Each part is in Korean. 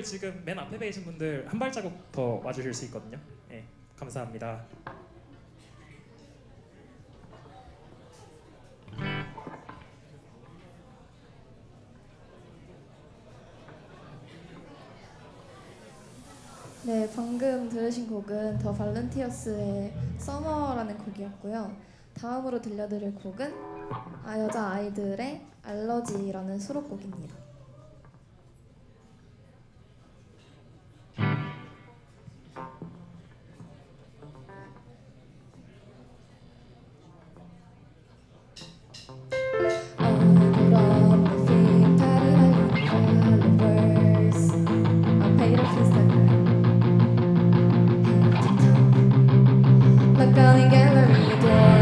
분들 지금 맨 앞에 계신 분들 한 발자국 더 와주실 수 있거든요. 네, 감사합니다. 네, 방금 들으신 곡은 더 발렌티어스의 서머라는 곡이었고요. 다음으로 들려드릴 곡은 여자 아이들의 알러지라는 수록곡입니다. 가는 갤러리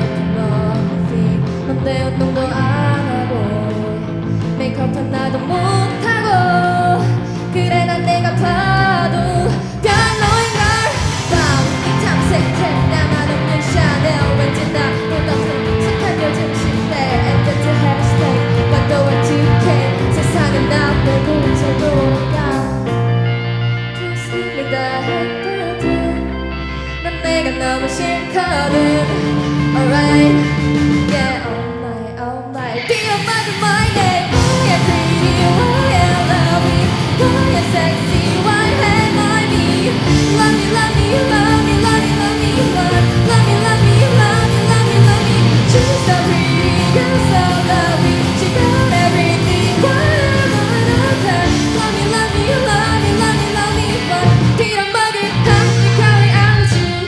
door 넌내 운동도 안 하고 메이크업 하나도 못하고 그래 난 내가 봐도 별로인걸 밤이 탐색해 나만 없는 샤넬 왠지 나보다 솔직한 요즘 시대 And that's a hair stay But though I 2K 세상은 나 빼고 저도가 Please give me the head 난 내가 너무 싫거든 Alright Yeah all night Be your mother my name Why you pretty Why you lovely Why you sexy Why am I me Love me love me love me love me love me love me love me love me love me love me She's so pretty You're so lovely She got everything Why am I not there Love me love me love me love me love me but Peter Mugger Come to carry out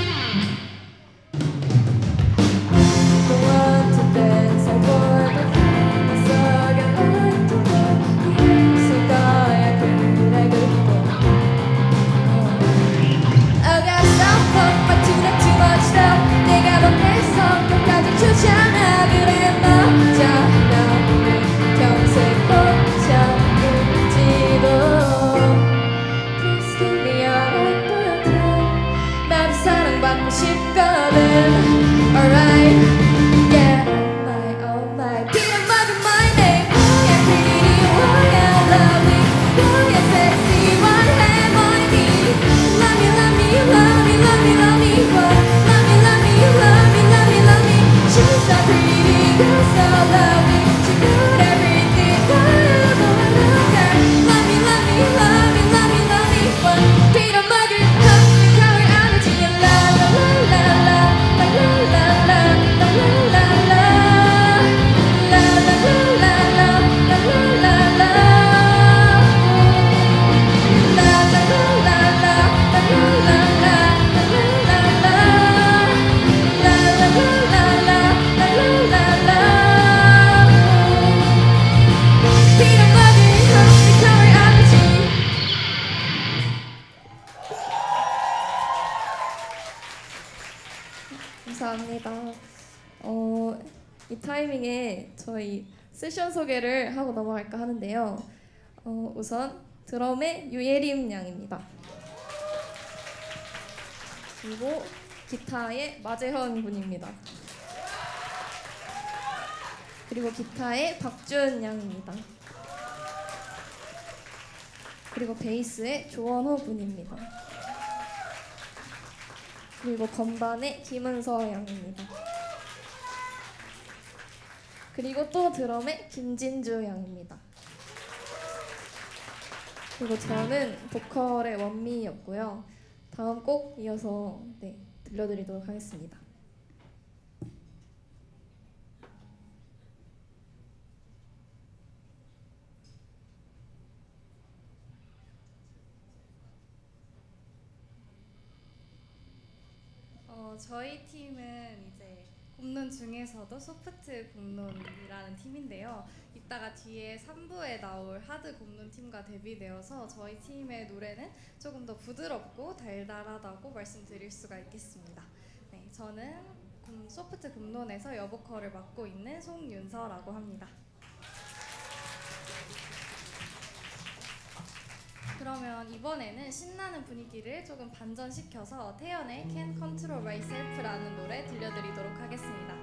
주잖아 그래 맞아 나는 평생 꽂혀있지도 Please give me your hand 나도 사랑받고 싶거든 Alright Yeah oh my Be the mother my name Why you pretty Why you lovely Why you sexy What am I me Love me love me love me love me love me Love me love me love me love me love me She's so pretty, you're so lovely She got everything, whatever, whatever Love me, love me, love me, love me, love me But Peter Mugger, hug me, carry out to you La la la la la, la la la la, la la la la La la la la la, la la la la La la la la la, la la la la, la la la la La la la la Peter Mugger, help me carry out the tea. 감사합니다. 이 타이밍에 저희 세션 소개를 하고 넘어갈까 하는데요. 우선 드럼의 유예림 양입니다. 그리고 기타의 마재현 군입니다. 그리고 기타의 박준 양입니다. 그리고 베이스의 조원호 군입니다. 그리고 건반의 김은서 양입니다. 그리고 또 드럼의 김진주 양입니다. 그리고 저는 보컬의 원미였고요. 다음 곡 이어서 들려드리도록 하겠습니다. 저희 팀은 이제 굽는 중에서도 소프트 굽는이라는 팀인데요. 이따가 뒤에 3부에 나올 하드 굽는 팀과 데뷔되어서 저희 팀의 노래는 조금 더 부드럽고 달달하다고 말씀드릴 수가 있겠습니다. 네, 저는 소프트 굽론에서 여보컬을 맡고 있는 송윤서라고 합니다. 그러면 이번에는 신나는 분위기를 조금 반전시켜서 태연의 Can't Control Myself라는 노래 들려드리도록 하겠습니다.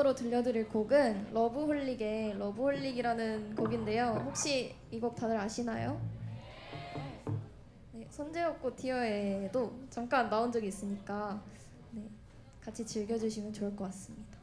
다음으로 들려드릴 곡은 러브홀릭의 러브홀릭이라는 곡인데요. 혹시 이 곡 다들 아시나요? 네, 손재혁 티어에도 잠깐 나온 적이 있으니까 네, 같이 즐겨주시면 좋을 것 같습니다.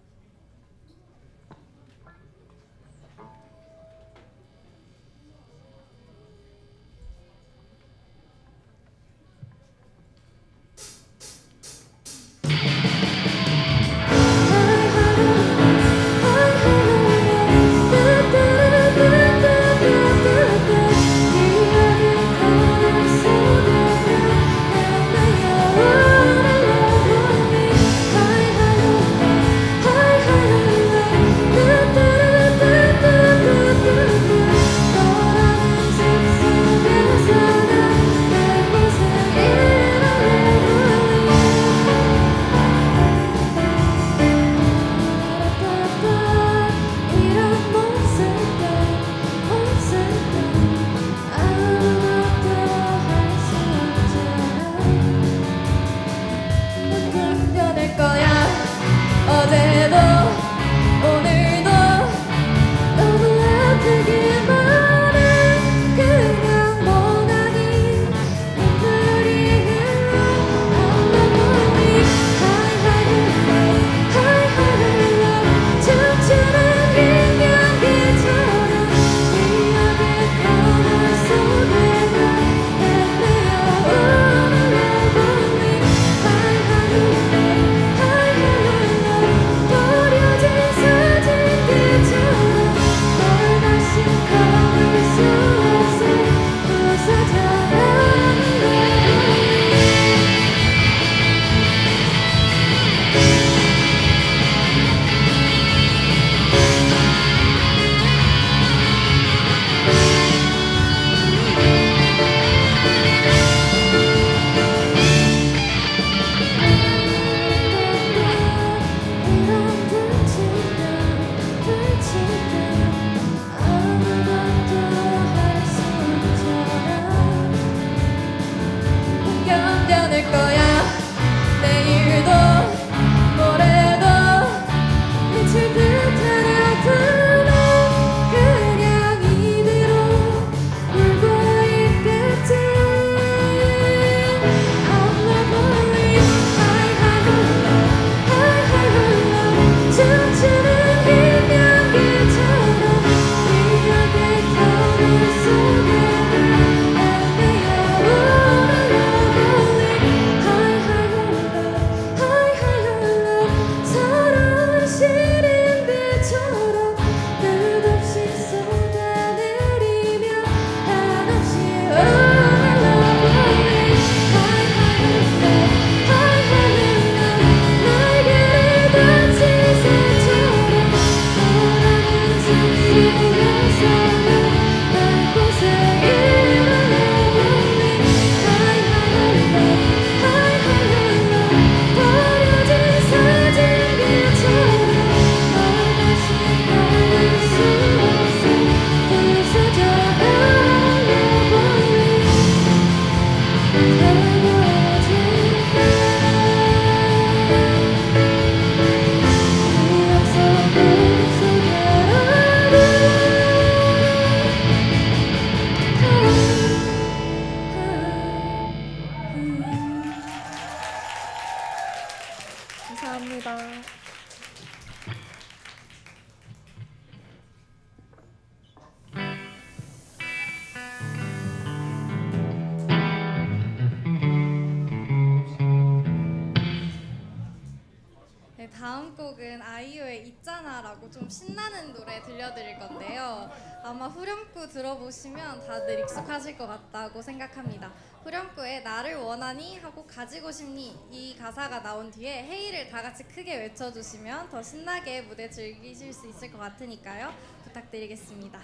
다음 곡은 아이유의 있잖아라고 좀 신나는 노래 들려드릴 건데요. 아마 후렴구 들어보시면 다들 익숙하실 것 같다고 생각합니다. 후렴구에 나를 원하니 하고 가지고 싶니 이 가사가 나온 뒤에 헤이를 다 같이 크게 외쳐주시면 더 신나게 무대 즐기실 수 있을 것 같으니까요. 부탁드리겠습니다.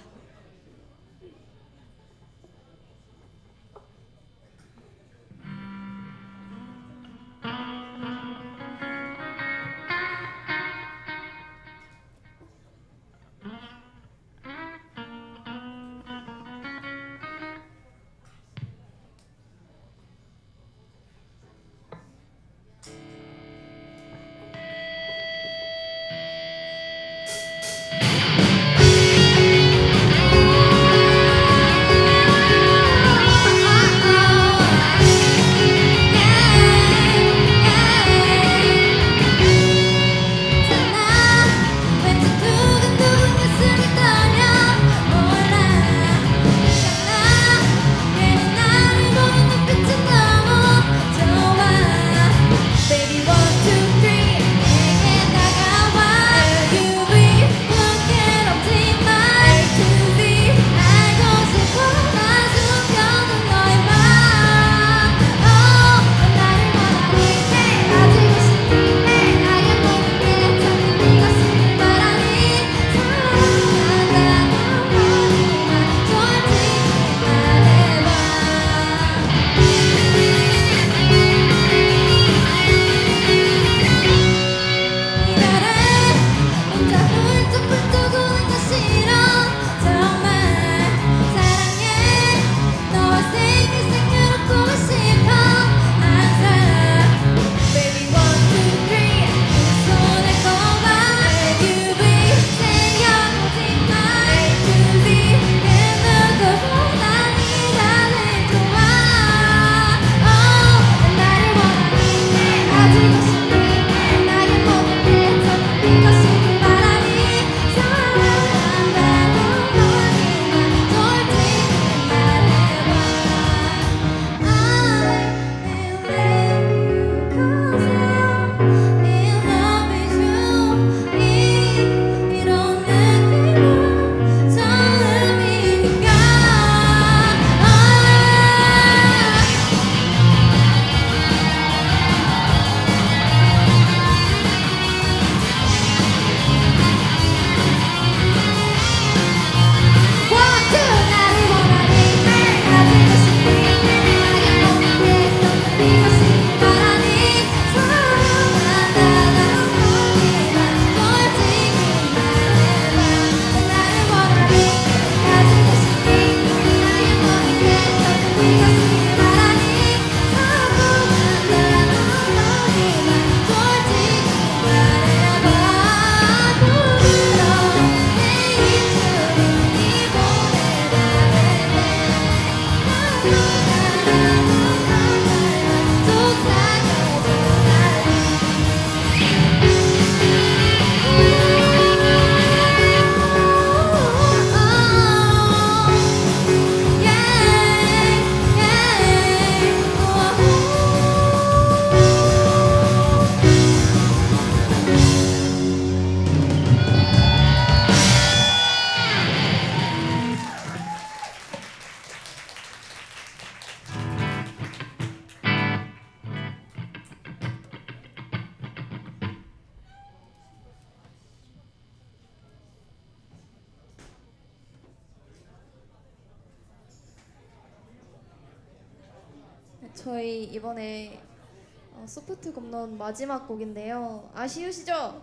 저희 이번에 소프트 곰론 마지막 곡인데요. 아쉬우시죠?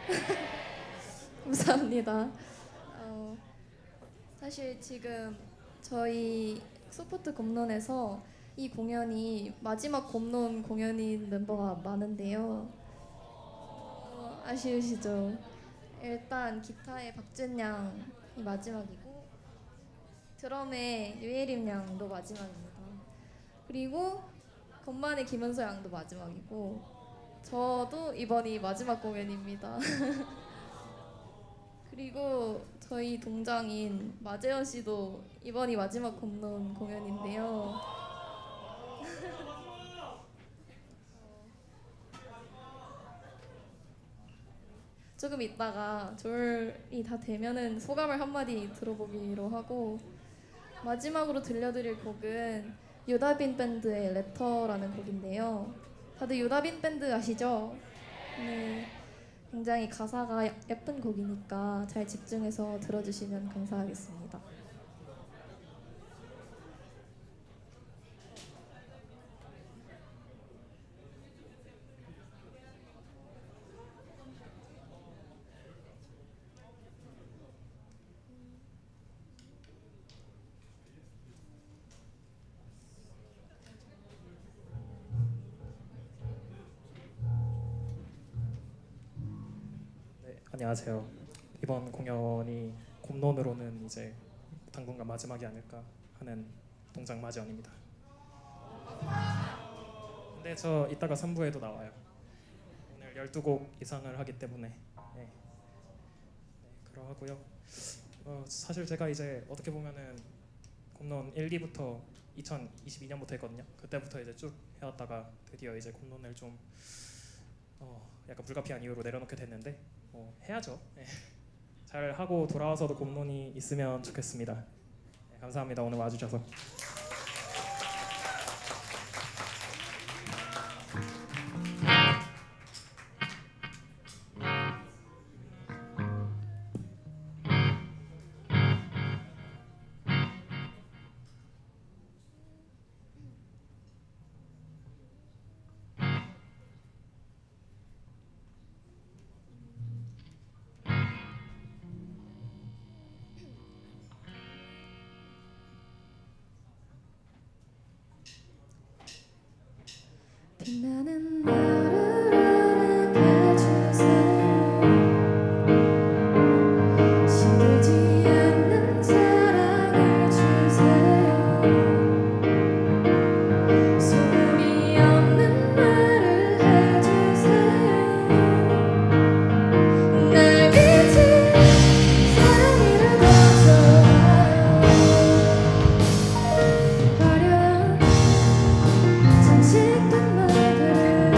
감사합니다. 사실 지금 저희 소프트 곰론에서 이 공연이 마지막 곰론 공연인 멤버가 많은데요. 아쉬우시죠? 일단 기타의 박준양이 마지막이고 드럼의 유예림 양도 마지막입니다. 그리고 건반의 김은서 양도 마지막이고 저도 이번이 마지막 공연입니다. 그리고 저희 동장인 마재현 씨도 이번이 마지막 곰론 공연인데요. 조금 있다가 졸이 다 되면은 소감을 한마디 들어보기로 하고 마지막으로 들려드릴 곡은 유다빈 밴드의 레터라는 곡인데요. 다들 유다빈 밴드 아시죠? 네, 굉장히 가사가 예쁜 곡이니까 잘 집중해서 들어주시면 감사하겠습니다. 네, 안녕하세요. 이번 공연이 곰론으로는 이제 당분간 마지막이 아닐까 하는 동장 마지원입니다. 근데 저 이따가 3부에도 나와요. 오늘 12곡 이상을 하기 때문에 네, 그러하고요. 사실 제가 이제 어떻게 보면은 곰론 1기부터 2022년부터 했거든요. 그때부터 이제 쭉 해왔다가 드디어 이제 곰론을 좀 약간 불가피한 이유로 내려놓게 됐는데 해야죠. 네. 잘 하고 돌아와서도 곰론이 있으면 좋겠습니다. 네, 감사합니다. 오늘 와주셔서. 빛나는 나를 알아봐주세요. 시들지 않는 사랑을 주세요. 소리 없는 말을 해주세요. 날 비친 사랑이라도 좋아요. 화려한 장식된 말들을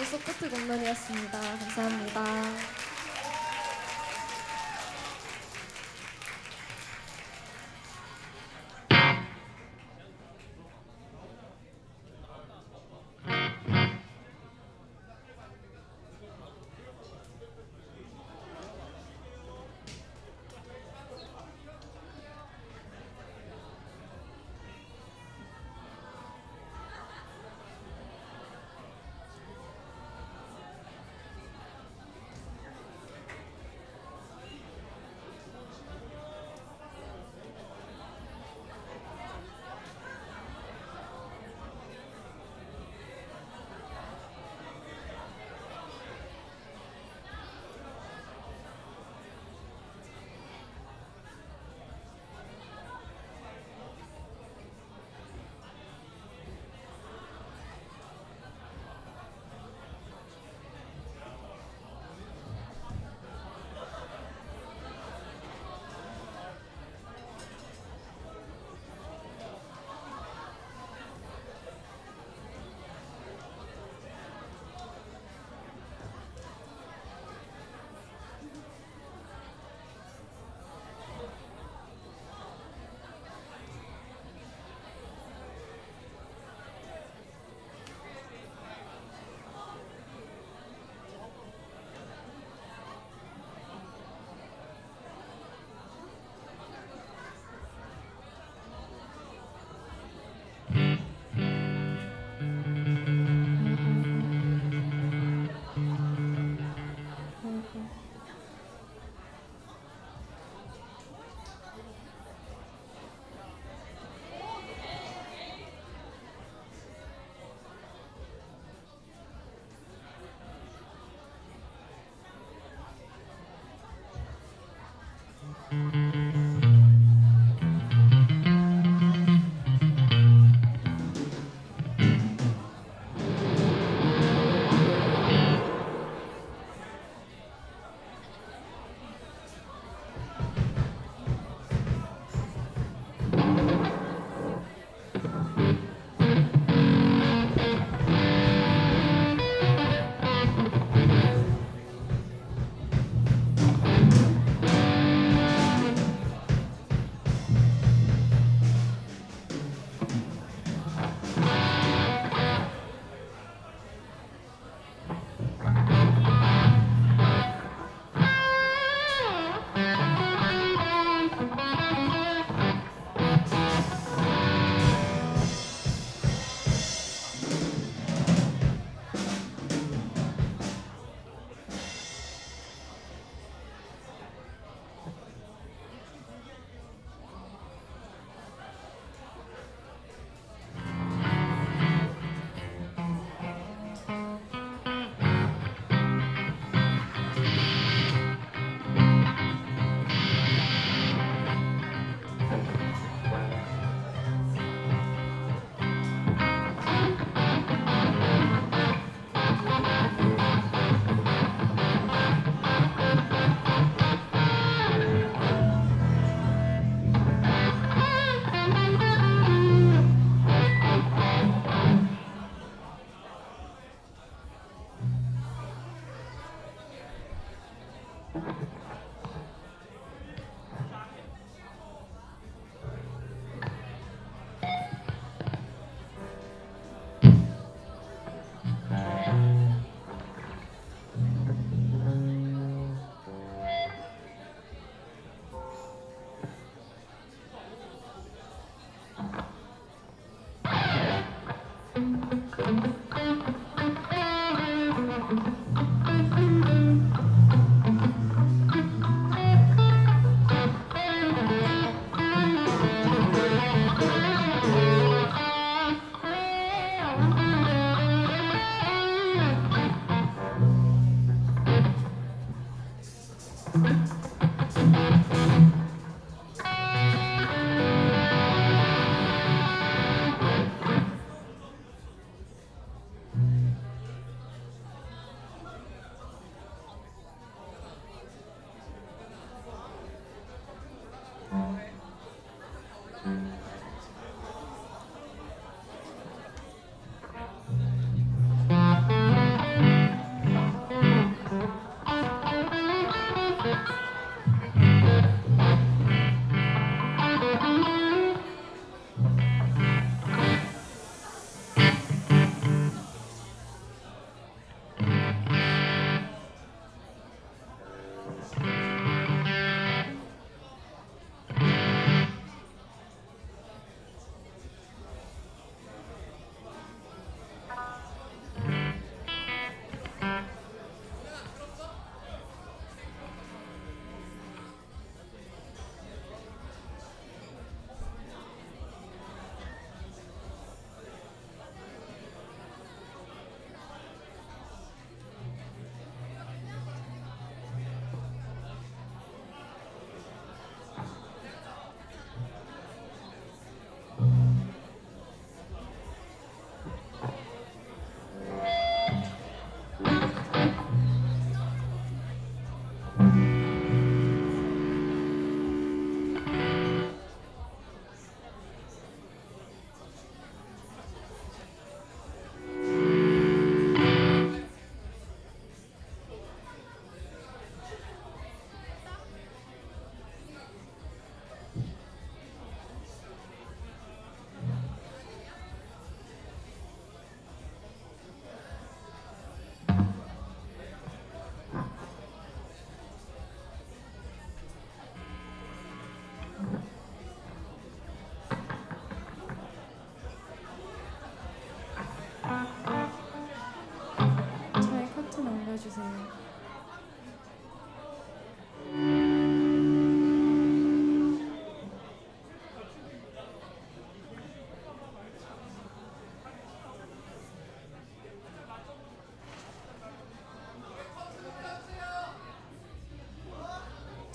지금까지 소프트 공론이었습니다. 감사합니다.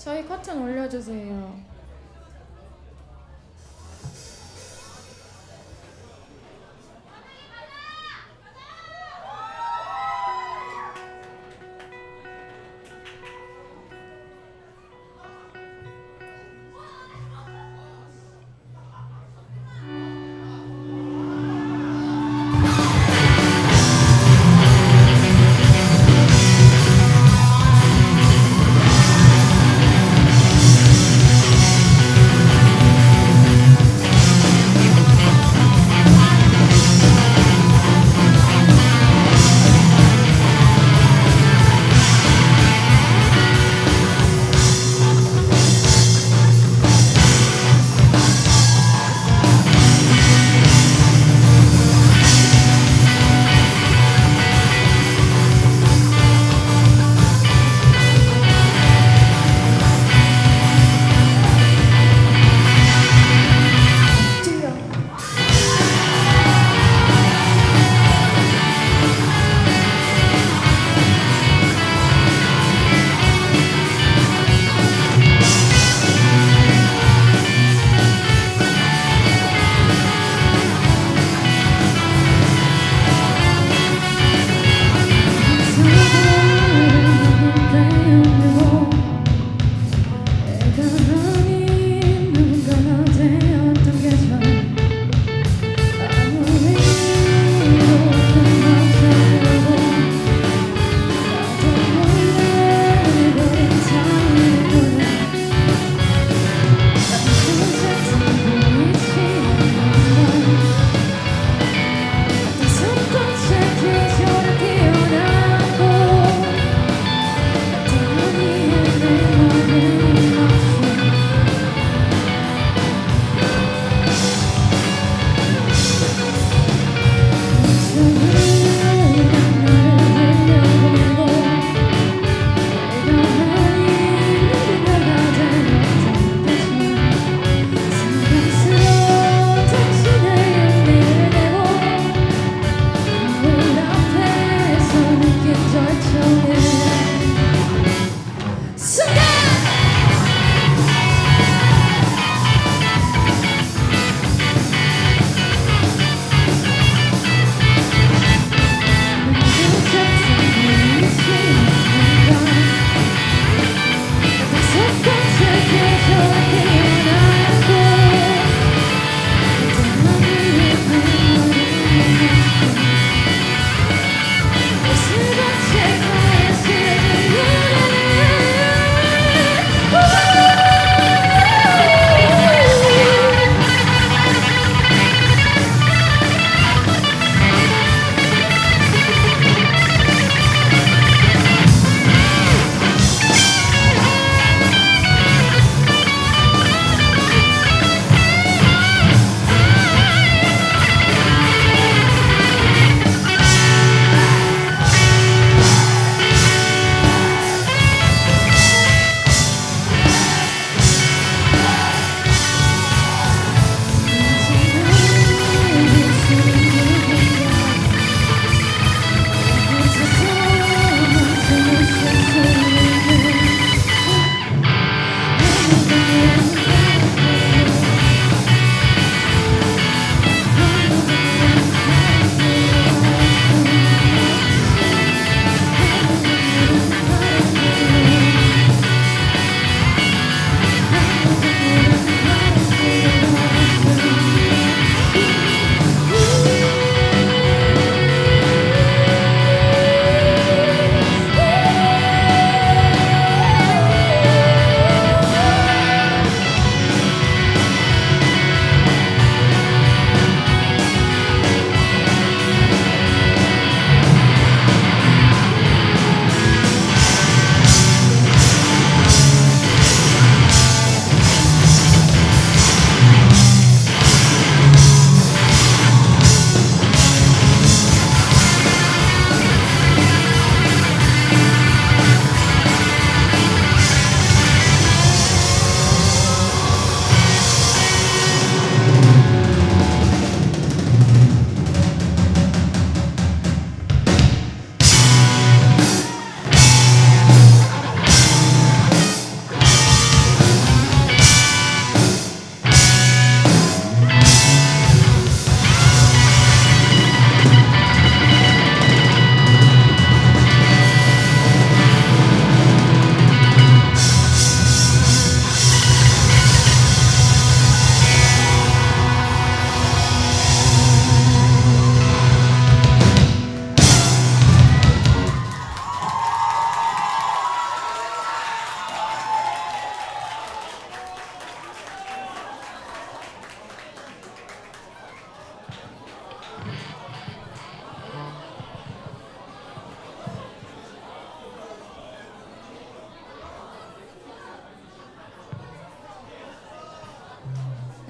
저희 커튼 올려주세요.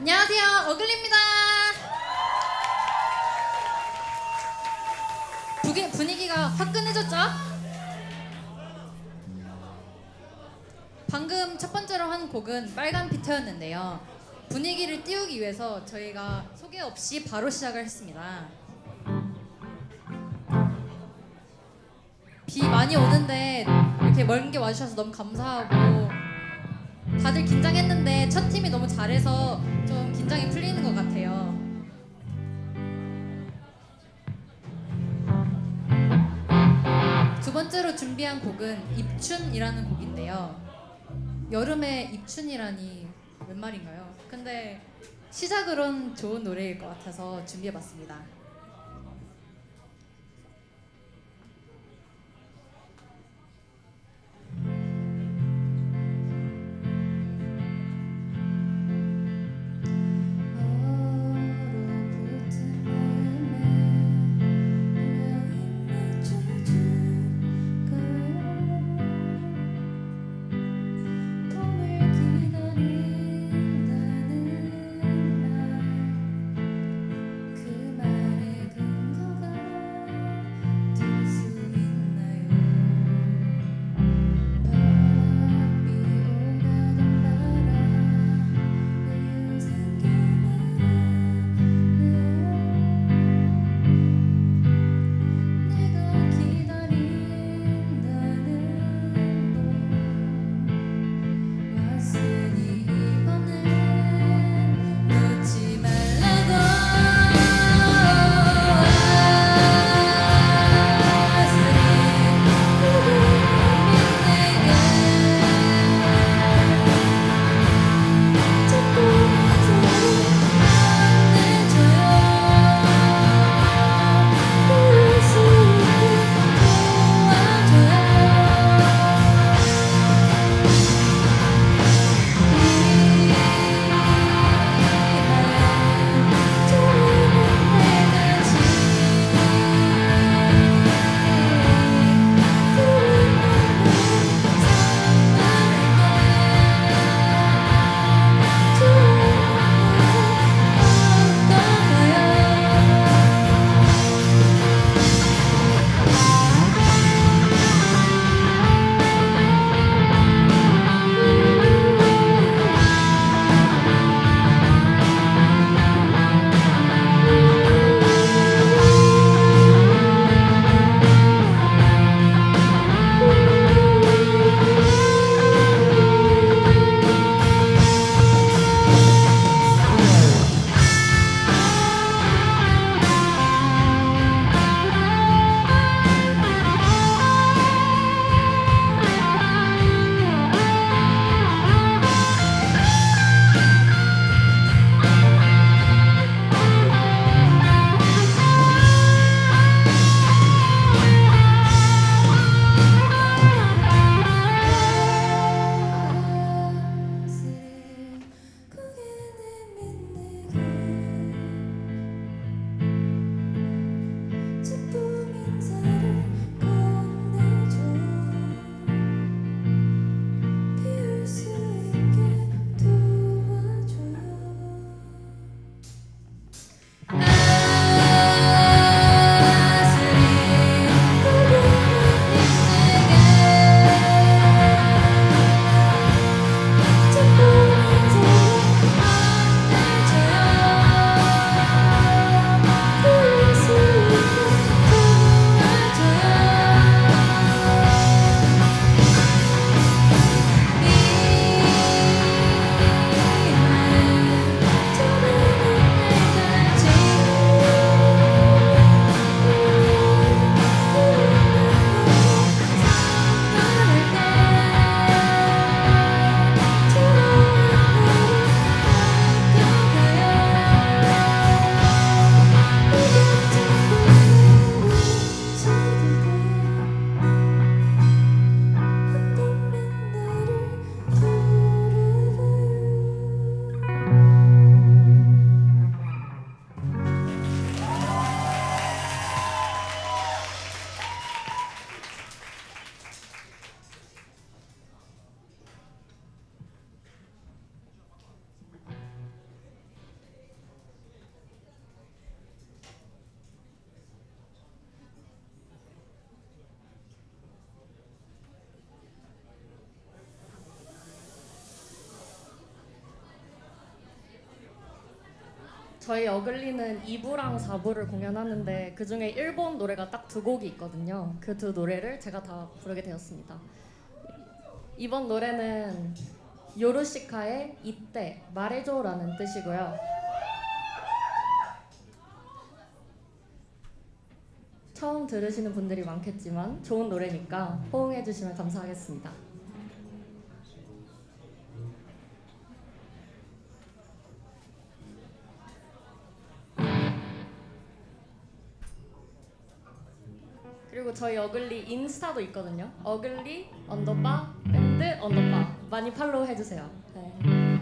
안녕하세요, 어글리입니다. 분위기가 화끈해졌죠? 방금 첫 번째로 한 곡은 빨간 피터였는데요. 분위기를 띄우기 위해서 저희가 소개 없이 바로 시작을 했습니다. 비 많이 오는데 이렇게 먼 게 와주셔서 너무 감사하고, 다들 긴장했는데 첫 팀이 너무 잘해서 좀 긴장이 풀리는 것 같아요. 두 번째로 준비한 곡은 입춘이라는 곡인데요. 여름에 입춘이라니 웬 말인가요? 근데 시작으론 좋은 노래일 것 같아서 준비해봤습니다. 그 저희 어글리는 2부랑 4부를 공연하는데 그 중에 일본 노래가 딱 2곡이 있거든요. 그 2 노래를 제가 다 부르게 되었습니다. 이번 노래는 요루시카의 이때 말해줘라는 뜻이고요. 처음 들으시는 분들이 많겠지만 좋은 노래니까 호응해 주시면 감사하겠습니다. 그리고 저희 어글리 인스타도 있거든요. 어글리 언더바 밴드 언더바 많이 팔로우 해주세요. 네.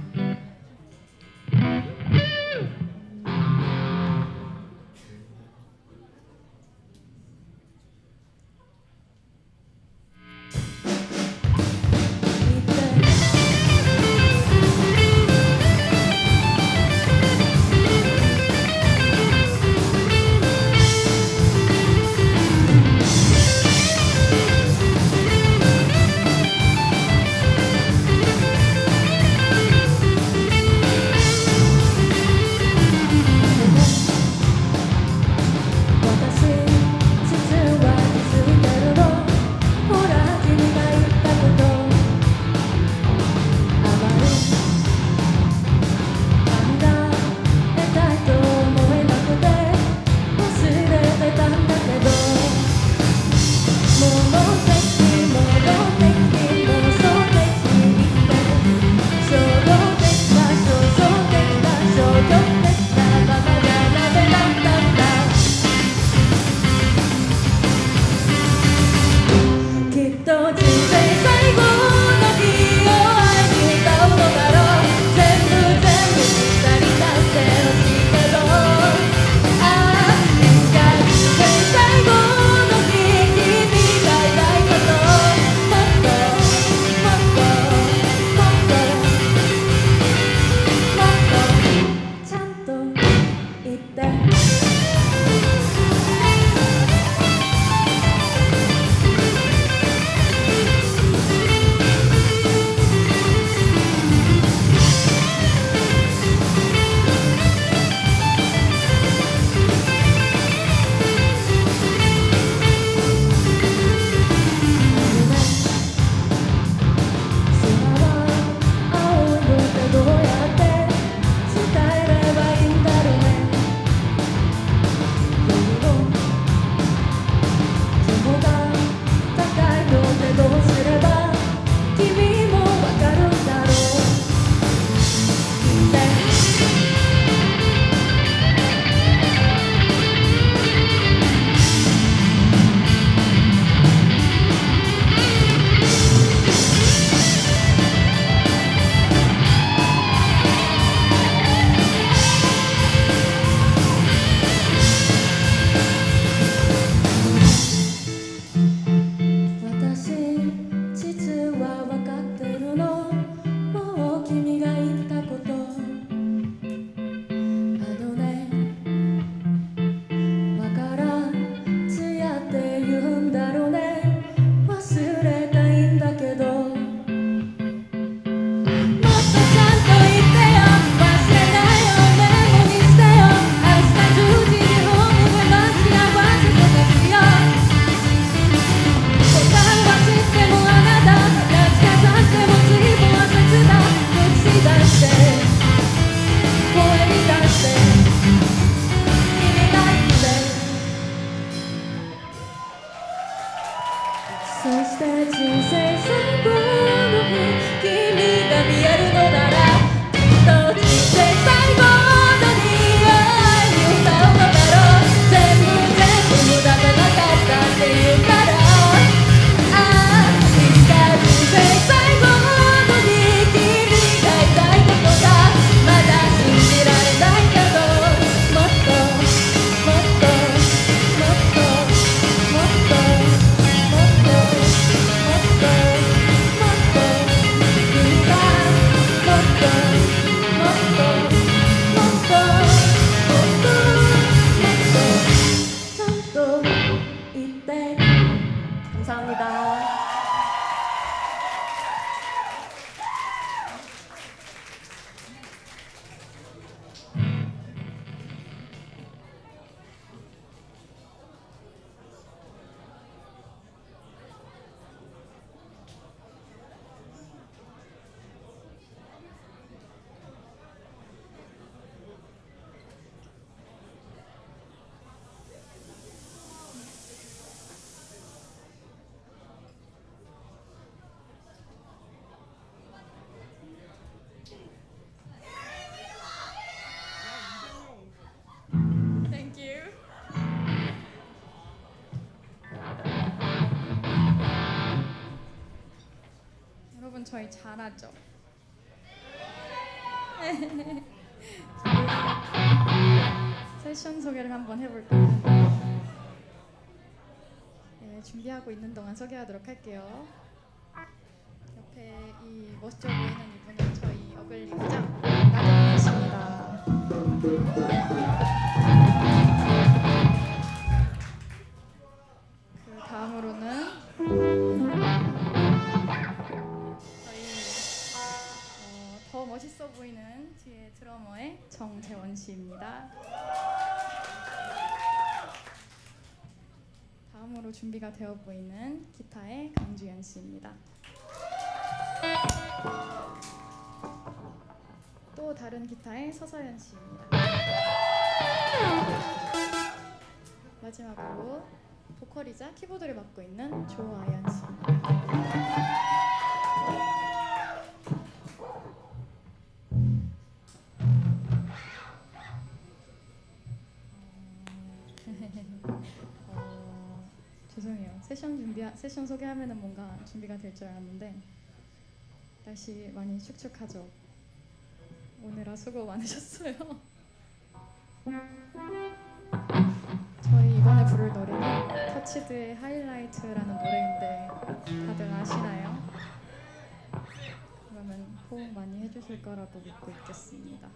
저희 잘하죠. 세션 소개를 한번 해볼까요? 네, 준비하고 있는 동안 소개하도록 할게요. 옆에 이 멋져 보이는 이분은 저희 어글리 부장 나경민 씨입니다. 그 다음으로는 저희 더 멋있어 보이는 뒤에 드러머의 정재원 씨입니다. 다음으로 준비가 되어 보이는 기타의 강주현 씨입니다. 또 다른 기타의 서서연 씨입니다. 마지막으로 보컬이자 키보드를 맡고 있는 조아연 씨입니다. 죄송해요. 세션 소개하면은 뭔가 준비가 될 줄 알았는데 날씨 많이 축축하죠. 오늘아 수고 많으셨어요. 저희 이번에 부를 노래는 터치드의 하이라이트라는 노래인데 다들 아시나요? 그러면 호응 많이 해주실 거라고 믿고 있겠습니다.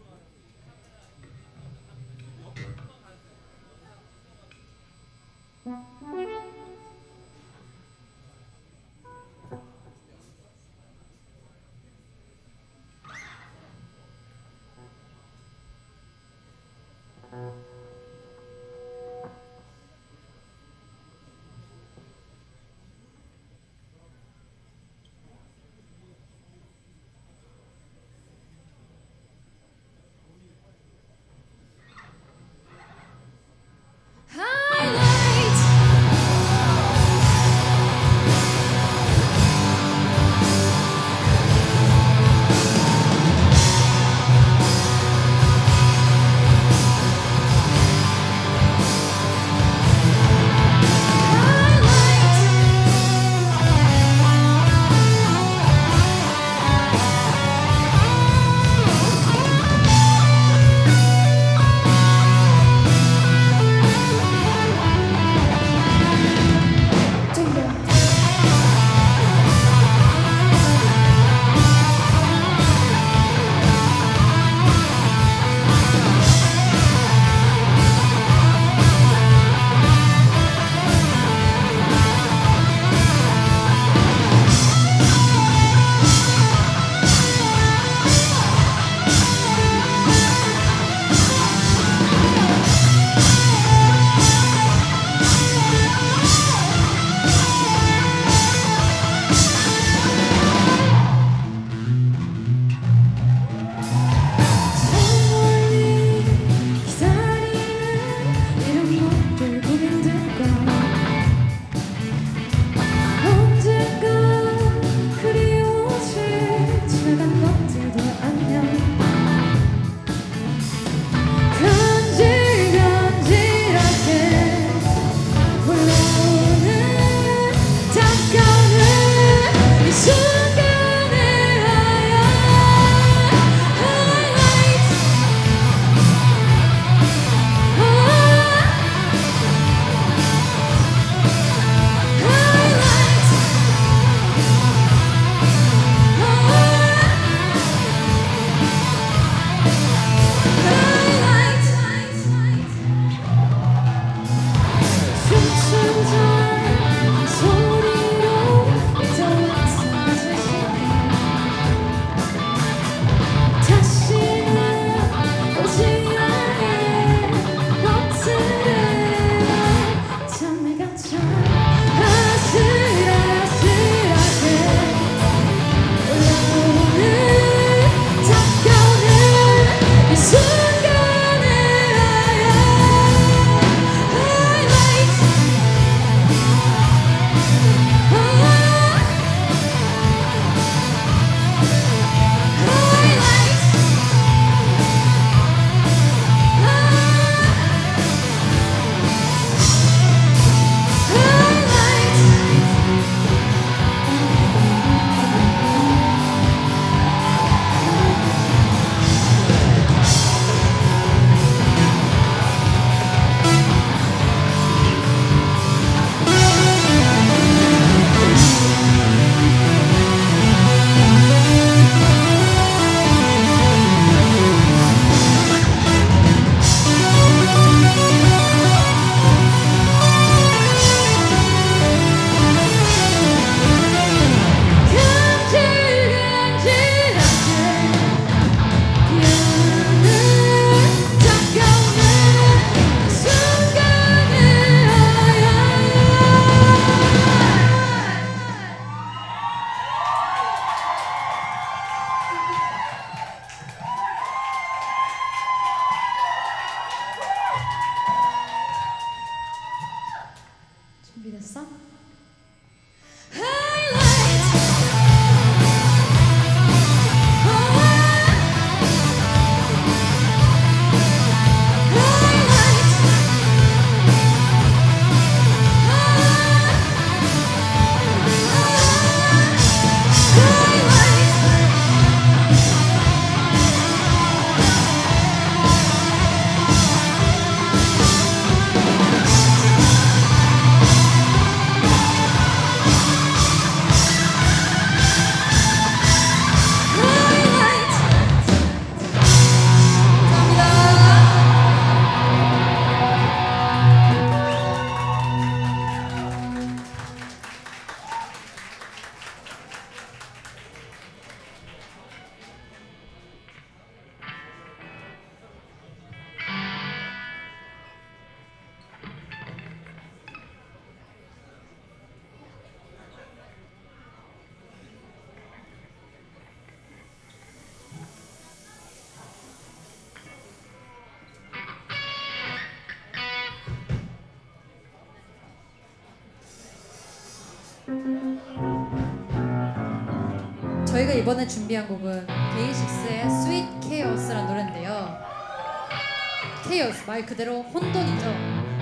저희가 이번에 준비한 곡은 데이식스의 Sweet Chaos라는 노래인데요. Chaos 말 그대로 혼돈이죠.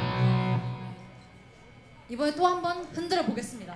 이번에 또 한번 흔들어 보겠습니다.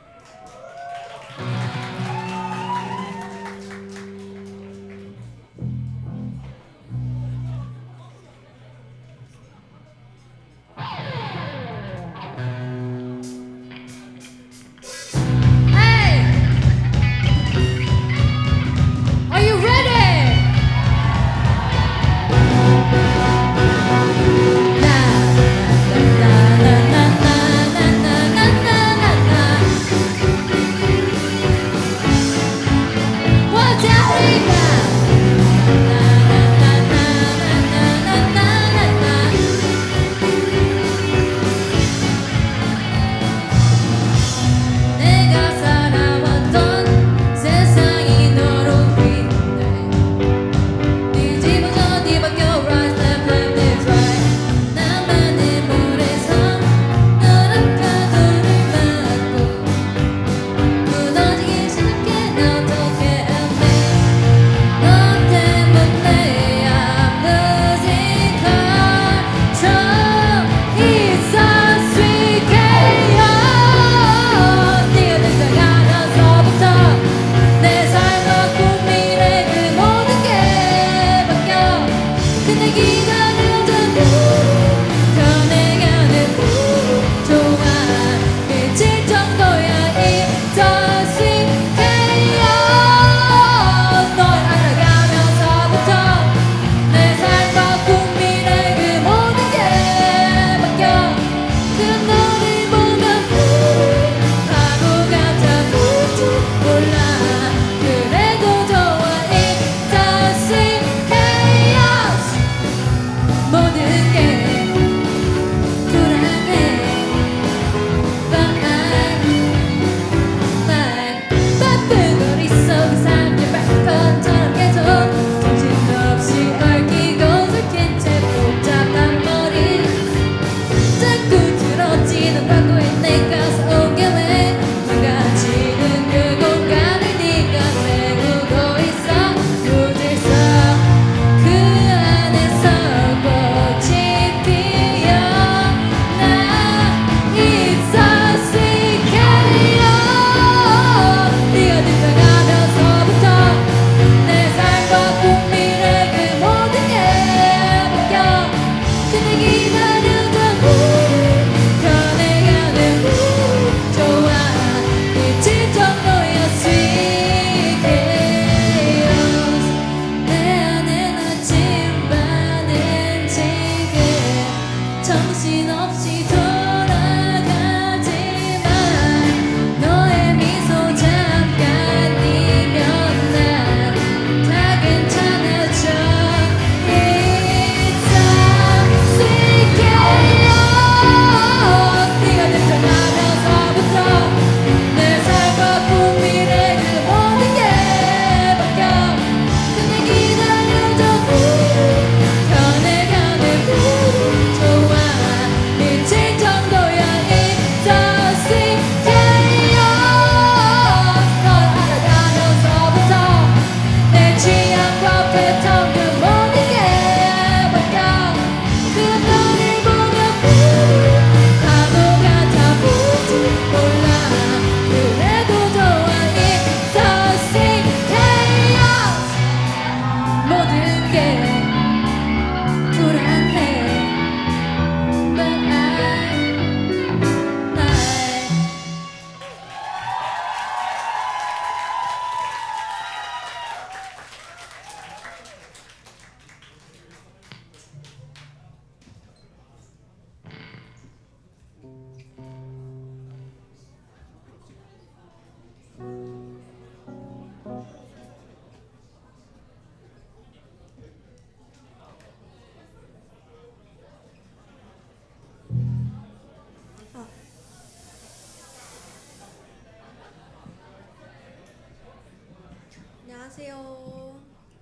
안녕하세요.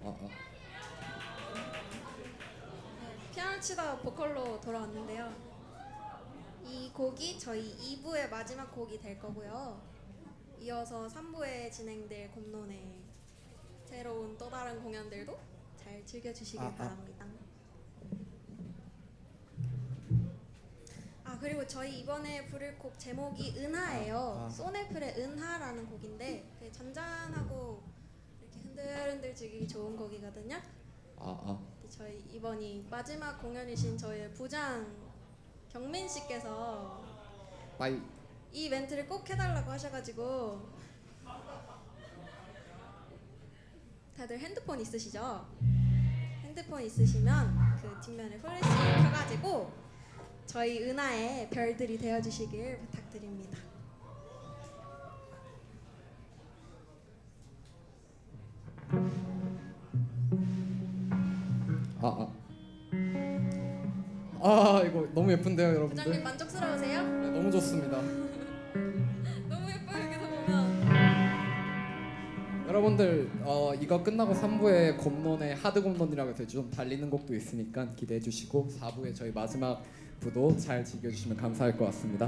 피아노 치다 보컬로 돌아왔는데요. 이 곡이 저희 2부의 마지막 곡이 될 거고요. 이어서 3부에 진행될 곰론의 새로운 또 다른 공연들도 잘 즐겨주시길 바랍니다. 그리고 저희 이번에 부를 곡 제목이 은하예요. 소네플의 은하라는 곡인데 잔잔하고 이렇게 흔들흔들 즐기기 좋은 곡이거든요. 저희 이번이 마지막 공연이신 저희의 부장 경민 씨께서 이 멘트를 꼭 해달라고 하셔가지고 다들 핸드폰 있으시죠? 핸드폰 있으시면 그 뒷면에 플래시 켜가지고 저희 은하의 별들이 되어주시길 부탁드립니다. 이거 너무 예쁜데요, 여러분들? 부장님 만족스러우세요? 네, 너무 좋습니다. 너무 예뻐요, 여기서 보면. 여러분들 이거 끝나고 3부에 곰론의 하드 곰론이라고 해서 좀 달리는 곡도 있으니까 기대해 주시고 4부에 저희 마지막 부도 잘 즐겨주시면 감사할 것 같습니다.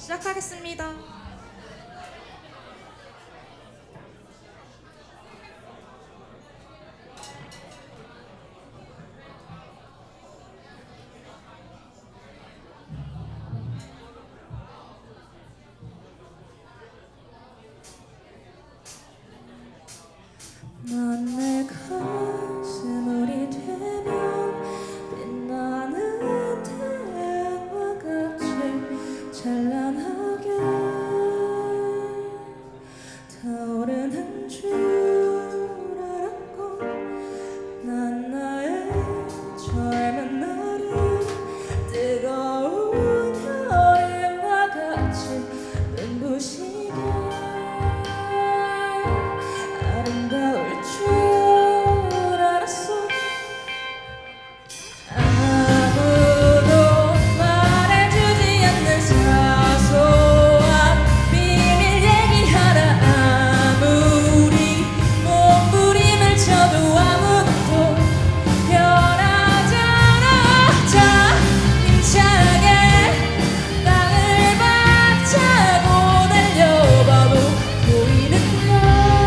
시작하겠습니다. 넌 내 가슴물이 되면 빛나는 태양과 같이 찬란하게 타오르는 줄 알았고 난 나의 젊은 날을 뜨거운 여름과 같이 눈부시게 아름다울 줄 알았어. 아무도 말해주지 않는 사소한 비밀 얘기하라. 아무리 몸부림을 쳐도 아무것도 변하잖아. 자, 힘차게 땅을 박차고 달려봐도 보이는 걸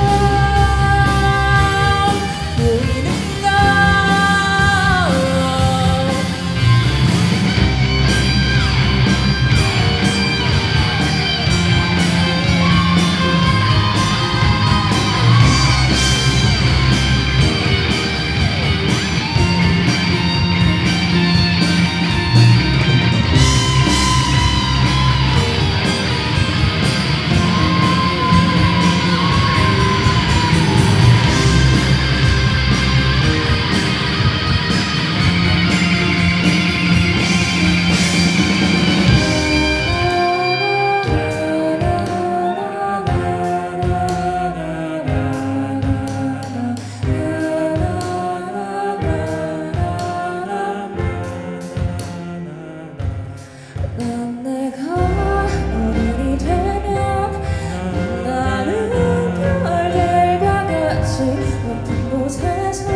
난 내가 어른이 되면 나는 별들과 같이 높은 곳에서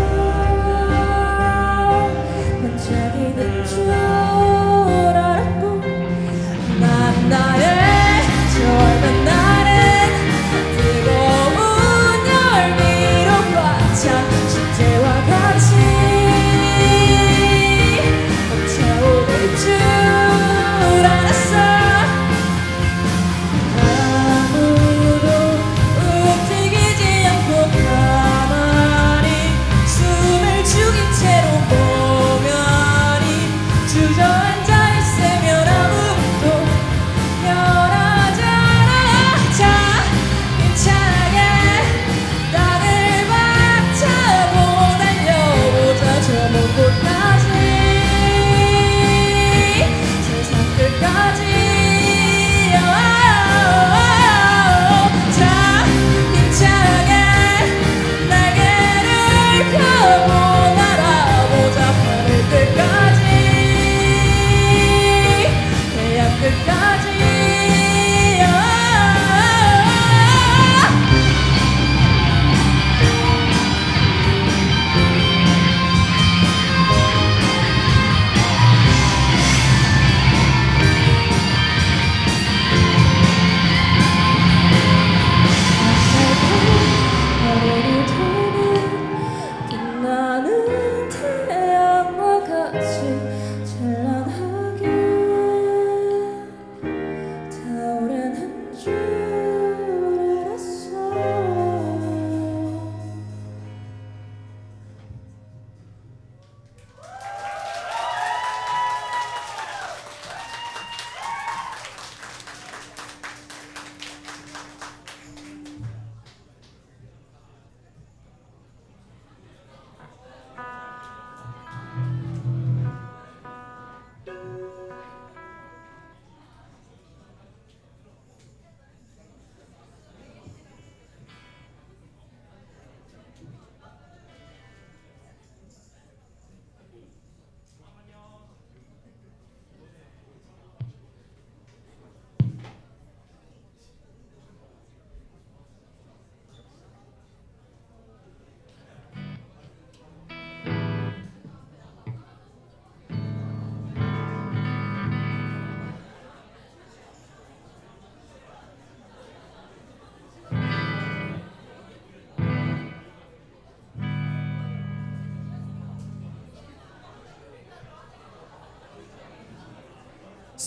반짝이는 줄 알았고 난 나의 젊은 날은 뜨거운 열기로 꽉찬 시대와 같이 벅차오를 줄 알았어. 아무도 움직이지 않고 가만히 서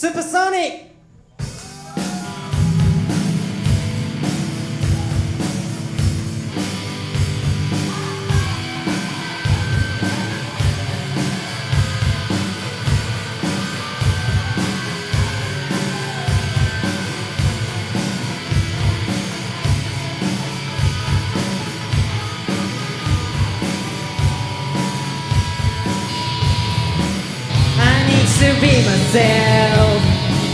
슈퍼소닉. To be myself,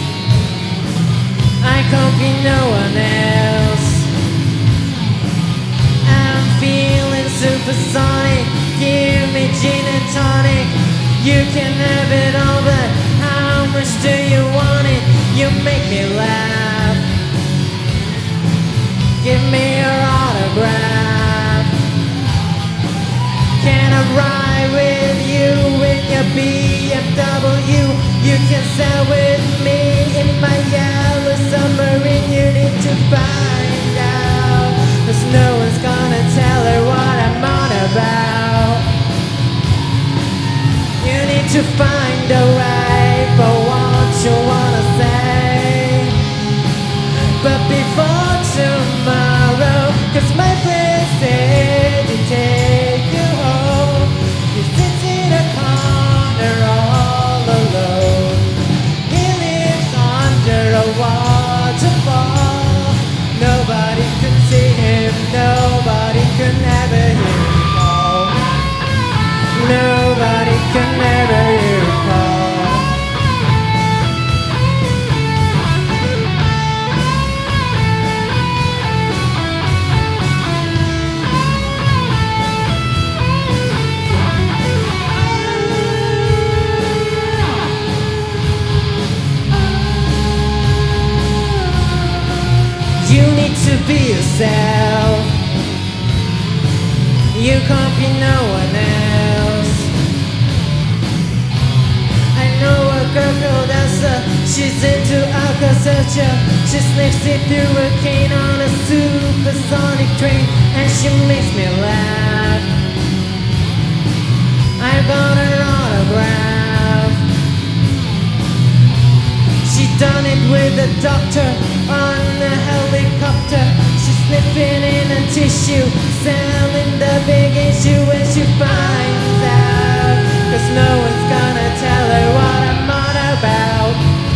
I can't be no one else. I'm feeling supersonic. Give me gin and tonic. You can have it all, but how much do you want it? You make me laugh. Give me your autograph. Can I ride with you in your BMW? You can sail with me in my yellow submarine. You need to find out, 'cause no one's gonna tell her what I'm on about. You need to find a way for what you wanna say. But before tomorrow, 'cause my friend said to take you home. You sit in a corner all alone. He lives under a waterfall. Nobody can see him, nobody can ever hear him call. Nobody can ever hear him call. You need to be yourself. You can't be no one else. I know a girl called Elsa. She's into Alka-Seltzer. She sniffs it through a cane on a supersonic train, and she makes me laugh. I got her autograph. She done it with a doctor on a helicopter. She's sniffing in a tissue, selling the big issue when she finds out. 'Cause no one's gonna tell her what I'm on about.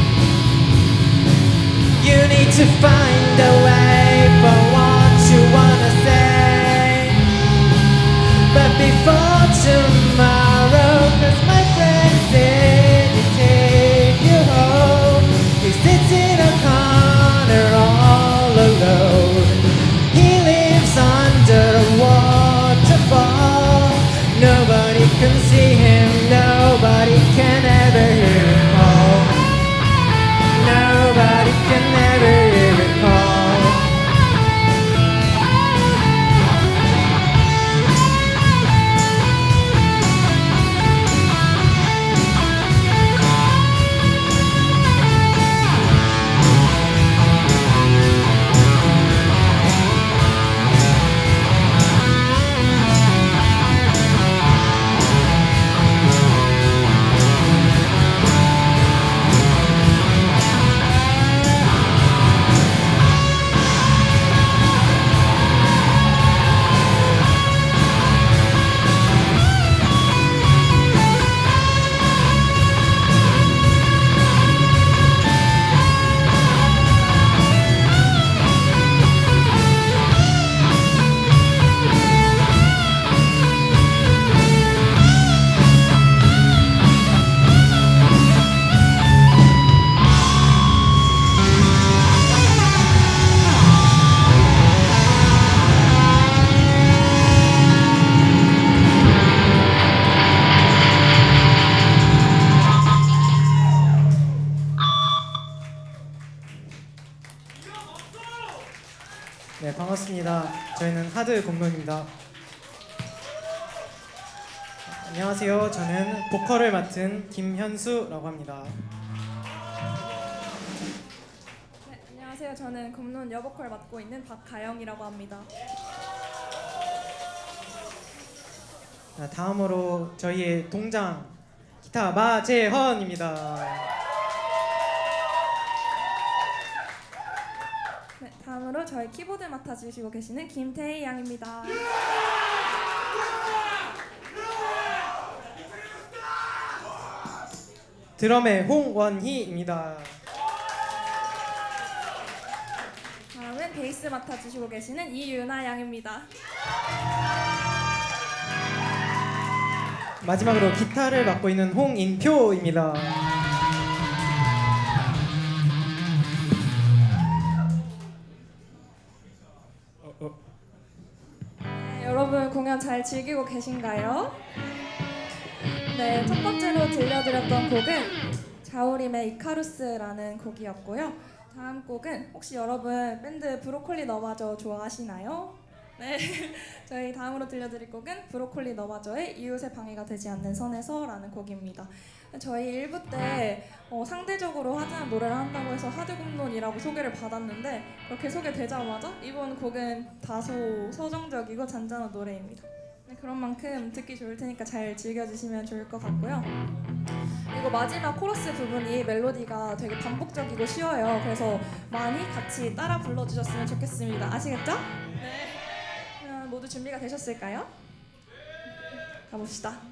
You need to find a way for what you wanna say. But before tomorrow, 'cause my friend said to take you home. He sits in a corner all alone. He lives under a waterfall. Nobody can see him, nobody can ever hear him call. Nobody can ever hear him call. 네, 반갑습니다. 저희는 하드 곰론입니다. 안녕하세요. 저는 보컬을 맡은 김현수라고 합니다. 네, 안녕하세요. 저는 곰론 여보컬 맡고 있는 박가영이라고 합니다. 다음으로 저희의 동장 기타 마재헌입니다. 다음으로 저희 키보드 맡아주시고 계시는 김태희 양입니다. 드럼의 홍원희입니다. 다음은 베이스 맡아주시고 계시는 이유나 양입니다. 마지막으로 기타를 맡고 있는 홍인표입니다. 네, 여러분 공연 잘 즐기고 계신가요? 네, 첫 번째로 들려드렸던 곡은 자우림의 이카루스라는 곡이었고요. 다음 곡은 혹시 여러분 밴드 브로콜리 너마저 좋아하시나요? 네, 저희 다음으로 들려드릴 곡은 브로콜리 너마저의 이웃의 방해가 되지 않는 선에서라는 곡입니다. 저희 1부 때 상대적으로 하드한 노래를 한다고 해서 하드곰론이라고 소개를 받았는데 그렇게 소개되자마자 이번 곡은 다소 서정적이고 잔잔한 노래입니다. 네, 그런 만큼 듣기 좋을 테니까 잘 즐겨주시면 좋을 것 같고요. 그리고 마지막 코러스 부분이 멜로디가 되게 반복적이고 쉬워요. 그래서 많이 같이 따라 불러주셨으면 좋겠습니다. 아시겠죠? 네. 그럼 모두 준비가 되셨을까요? 가봅시다.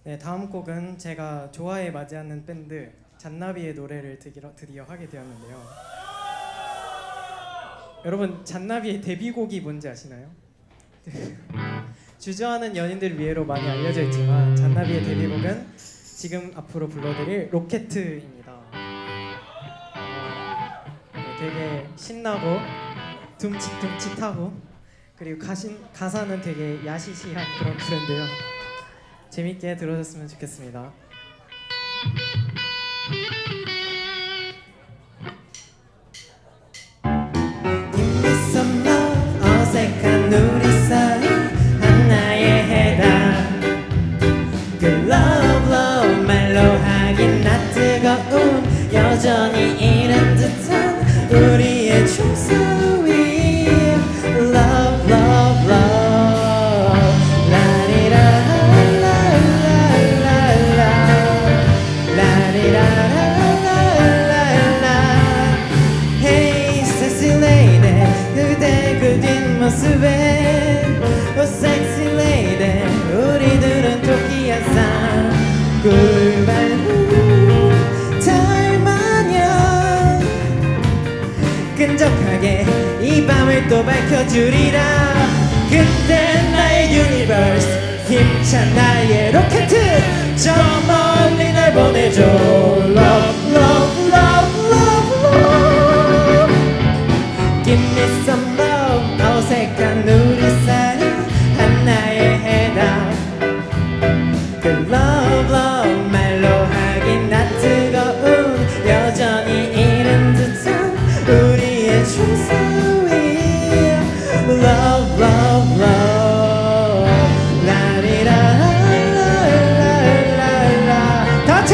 네, 다음 곡은 제가 좋아해 맞지 않는 밴드 잔나비의 노래를 드디어 하게 되었는데요. 여러분, 잔나비의 데뷔곡이 뭔지 아시나요? 주저하는 연인들 위해로 많이 알려져 있지만 잔나비의 데뷔곡은 지금 앞으로 불러드릴 로켓입니다. 네, 되게 신나고 둠칫둠칫하고 그리고 가사는 되게 야시시한 그런 노래인데요. 재밌게 들어줬으면 좋겠습니다. Give me some love 어색한 우리 사이 하나의 해답 그 love love 말로 하긴 나 뜨거운 여전히 이런 듯한 우리의 총소리 Love love love 라리라 라라라라 라리라라라라 Hey sexy lady 그대 그 뒷모습에 Oh sexy lady 우리들은 토끼야상 꿀발로 닮아냐 끈적하게 이 밤을 또 밝혀주리라 그때 나의 유니버스 힘찬 나의 로켓 저 멀리 날 보내줘 Love love love love love Give me some love 어색한 우리 사이 하나의 해답 그 love love 말로 하긴 나 뜨거운 여전히 이른 듯한 우리의 총소리 Love love love 라리라라라라라 다같이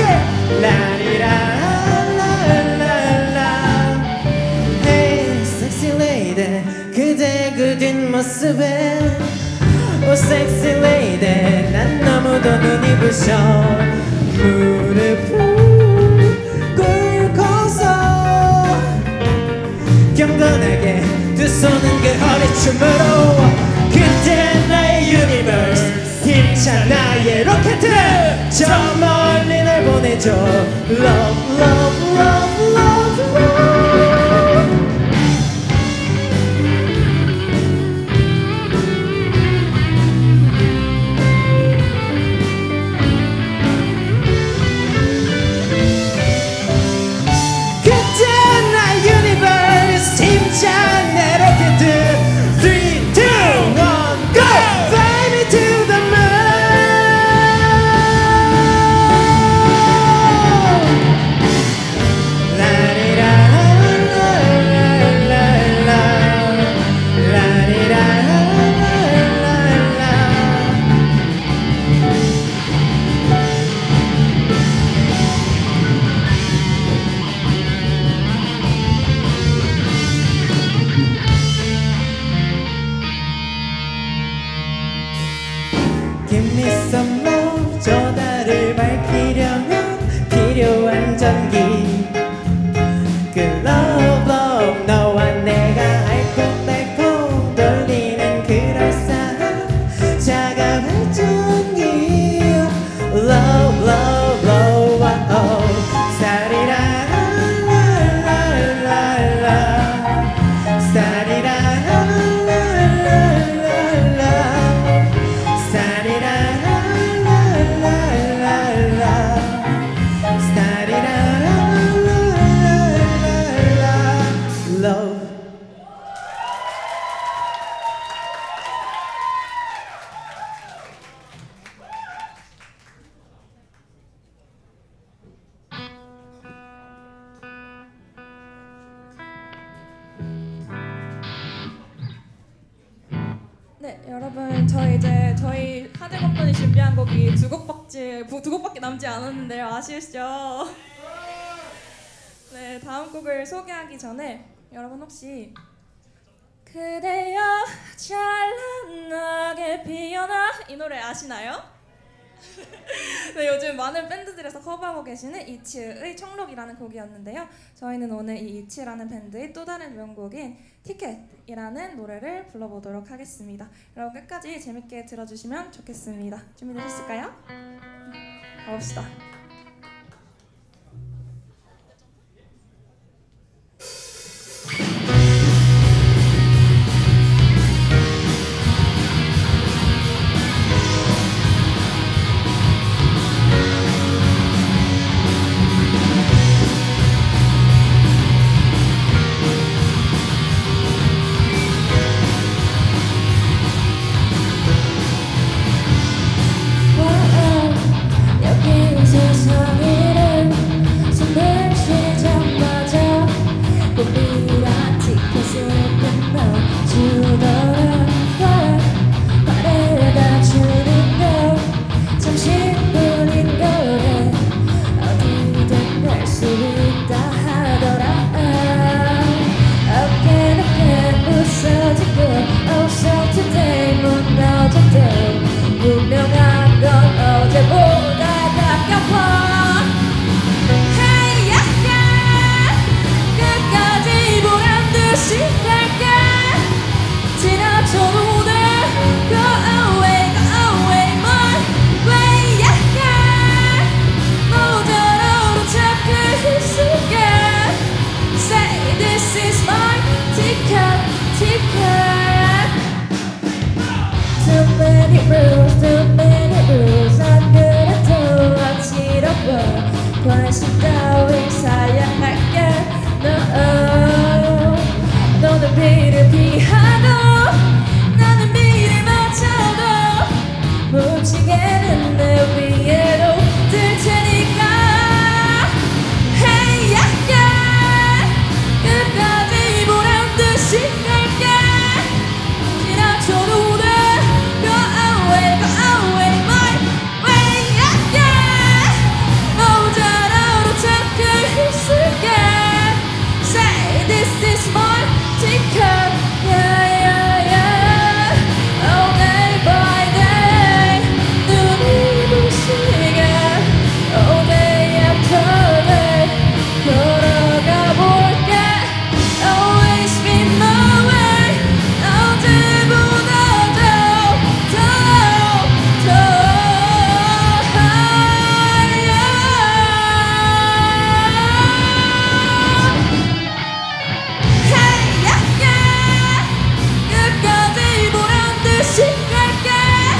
라리라라라라 Hey sexy lady 그대 그 뒷모습에 Oh sexy lady 난 너무도 눈이 부셔 무릎을 꿇고서 경건하게 두 손은 그 허리춤으로 그때 나의 유니버스 힘찬 나의 로켓 저 멀리 날 보내줘 Love love love love love 그때 나의 유니버스 힘찬 내 로켓 3, 2, 1, go! Fly me to the moon 라리라라라라라 라리라라라라라 Give me some love 저 달을 밝히려면 필요한 전기 그 love love 너와 내가 알콩달콩 돌리는 그럴싸한 자가 발전기 Love love love oh 사리라라라라라 사리라라라라라 Love 네, 여러분 저희 하드 건반이 준비한 곡이 두 곡밖에 남지 않았는데요. 아시죠? 네, 다음 곡을 소개하기 전에 여러분 혹시 그대여 찬란하게 피어나 이 노래 아시나요? 네, 요즘 많은 밴드들에서 커버하고 계시는 이치의 청록이라는 곡이었는데요. 저희는 오늘 이 이치라는 밴드의 또 다른 명곡인 티켓이라는 노래를 불러보도록 하겠습니다. 여러분 끝까지 재밌게 들어주시면 좋겠습니다. 준비되셨을까요? 가봅시다. 여기 세상에는 숨을 쉬자마자 꿈이란 티켓을 끊어주더라. 말해다 주는 건 잠시뿐인 거래. 어디든 갈 수 있다 하더라. 어깨는 부서지고 Oh so today 무너졌대. 분명한 건 어제보다 가까워. Hey yeah yeah 끝까지 보란 듯이 갈게. 지나쳐도 돼. Go away my way yeah yeah 모자라도 잡고 있을게. Say this is my ticket. Too many rules 안 그래도 어지러워. 관심 따윈 사양할게. No 너는 비를 피하고 나는 비를 맞춰도 뭉치게는 내 위에로 들 테니까. Hey yeah yeah 끝까지 보란 듯이 갈게. 지나쳐도 돼. Go away my way yeah yeah 모자라도 잡고 있을게. Say this is my ticket yeah yeah yeah Oh day by day 눈이 부시게 Oh day after day 걸어가 볼게. Always be my way 어제보다 더 Hey yeah yeah 끝까지 보란 듯이 갈게.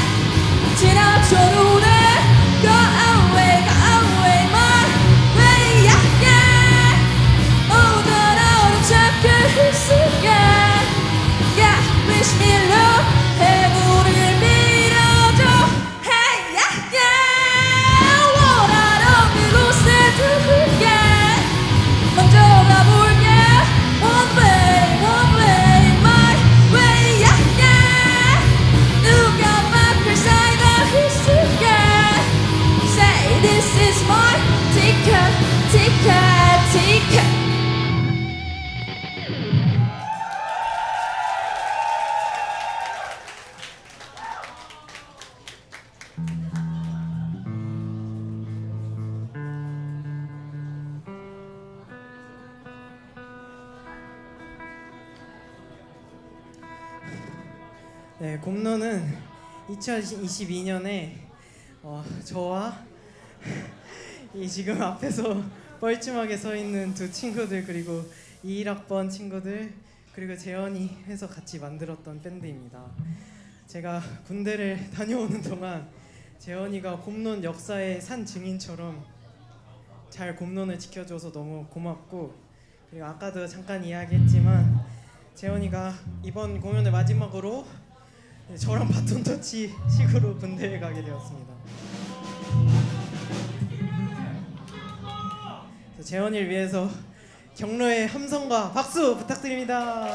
지나쳐도 돼. Go away my way yeah yeah 오더라도 잡고 있을게. Yeah wish me love 해물을 밀어줘. Hey yeah yeah 원하던 그곳에 두게. 먼저 가볼게. One way my way yeah yeah 누가 막힐 사이다 있을게. Say this is my ticket. 네, 곰노는 2022년에 저와 이 지금 앞에서 뻘쭘하게 서 있는 두 친구들 그리고 21학번 친구들 그리고 재현이 해서 같이 만들었던 밴드입니다. 제가 군대를 다녀오는 동안 재현이가 곰논 역사의 산 증인처럼 잘 곰논을 지켜줘서 너무 고맙고, 그리고 아까도 잠깐 이야기했지만 재현이가 이번 공연의 마지막으로 저랑 바톤 터치 식으로 군대에 가게 되었습니다. 재현이를 위해서 경로의 함성과 박수 부탁드립니다.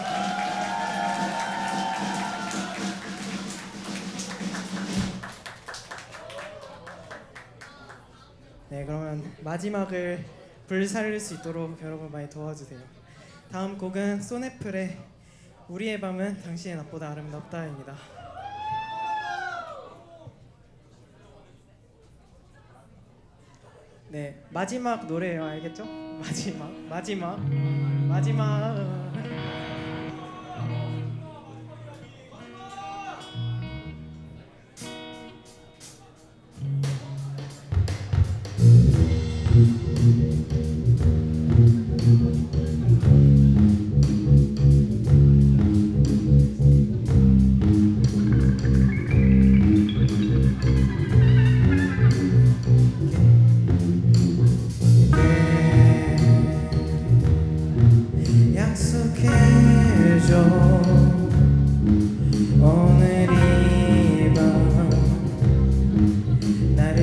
네, 그러면 마지막을 불살릴 수 있도록 여러분 많이 도와주세요. 다음 곡은 소네플의 우리의 밤은 당신의 낮보다 아름답다입니다. 네, 마지막 노래예요. 알겠죠? 마지막.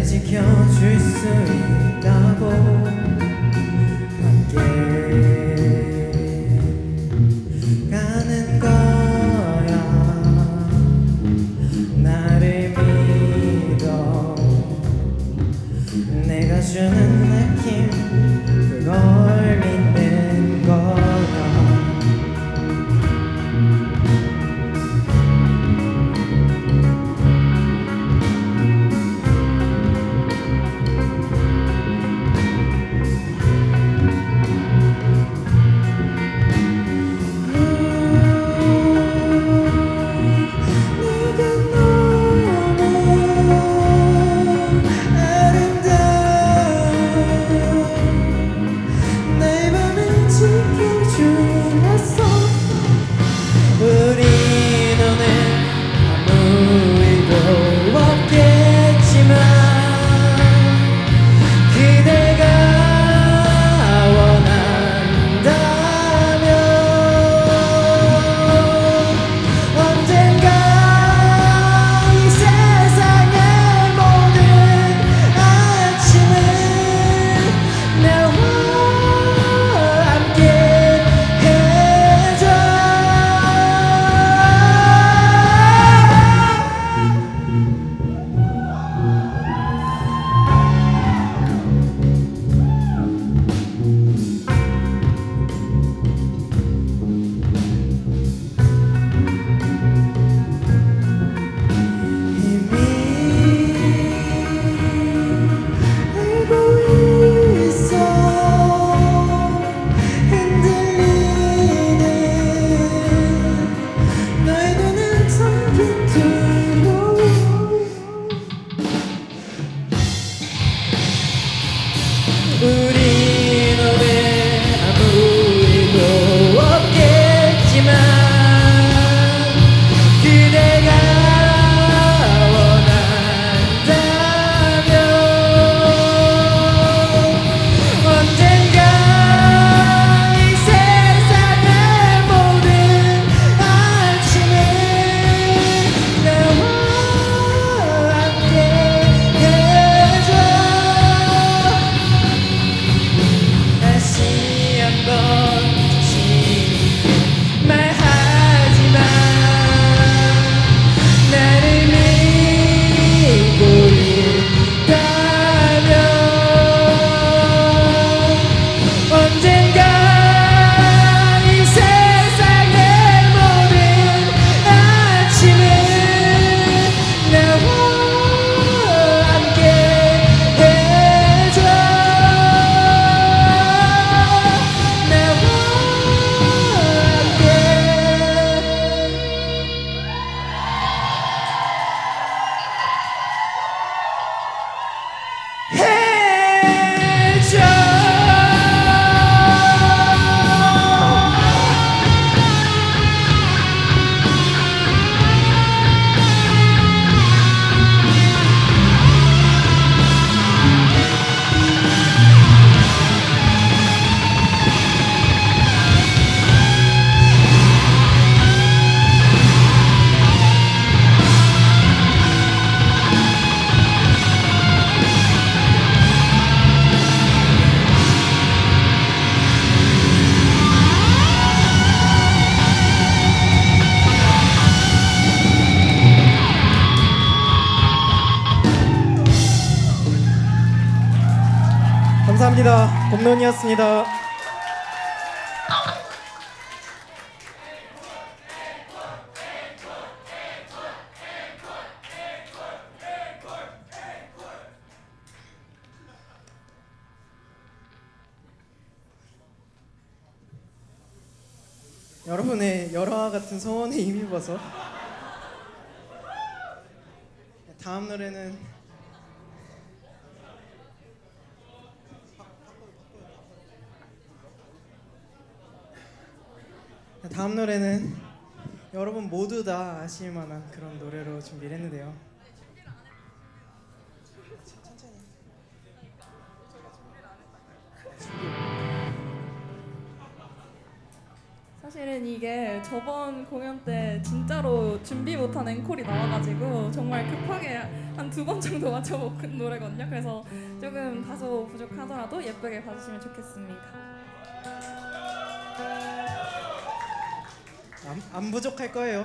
지켜줄 수 있다고 함께 가는 거야. 나를 믿어. 내가 주는 느낌 그걸 믿는 거야. 감사합니다. 곰론이었습니다. 여러분의 열화와 같은 소원에 힘입어서 다음 노래는 여러분 모두 다 아실 만한 그런 노래로 준비를 했는데요. 사실은 이게 저번 공연 때 진짜로 준비 못한 앵콜이 나와가지고 정말 급하게 한 2번 정도 맞춰본 노래거든요. 그래서 조금 다소 부족하더라도 예쁘게 봐주시면 좋겠습니다. 안 부족할 거예요.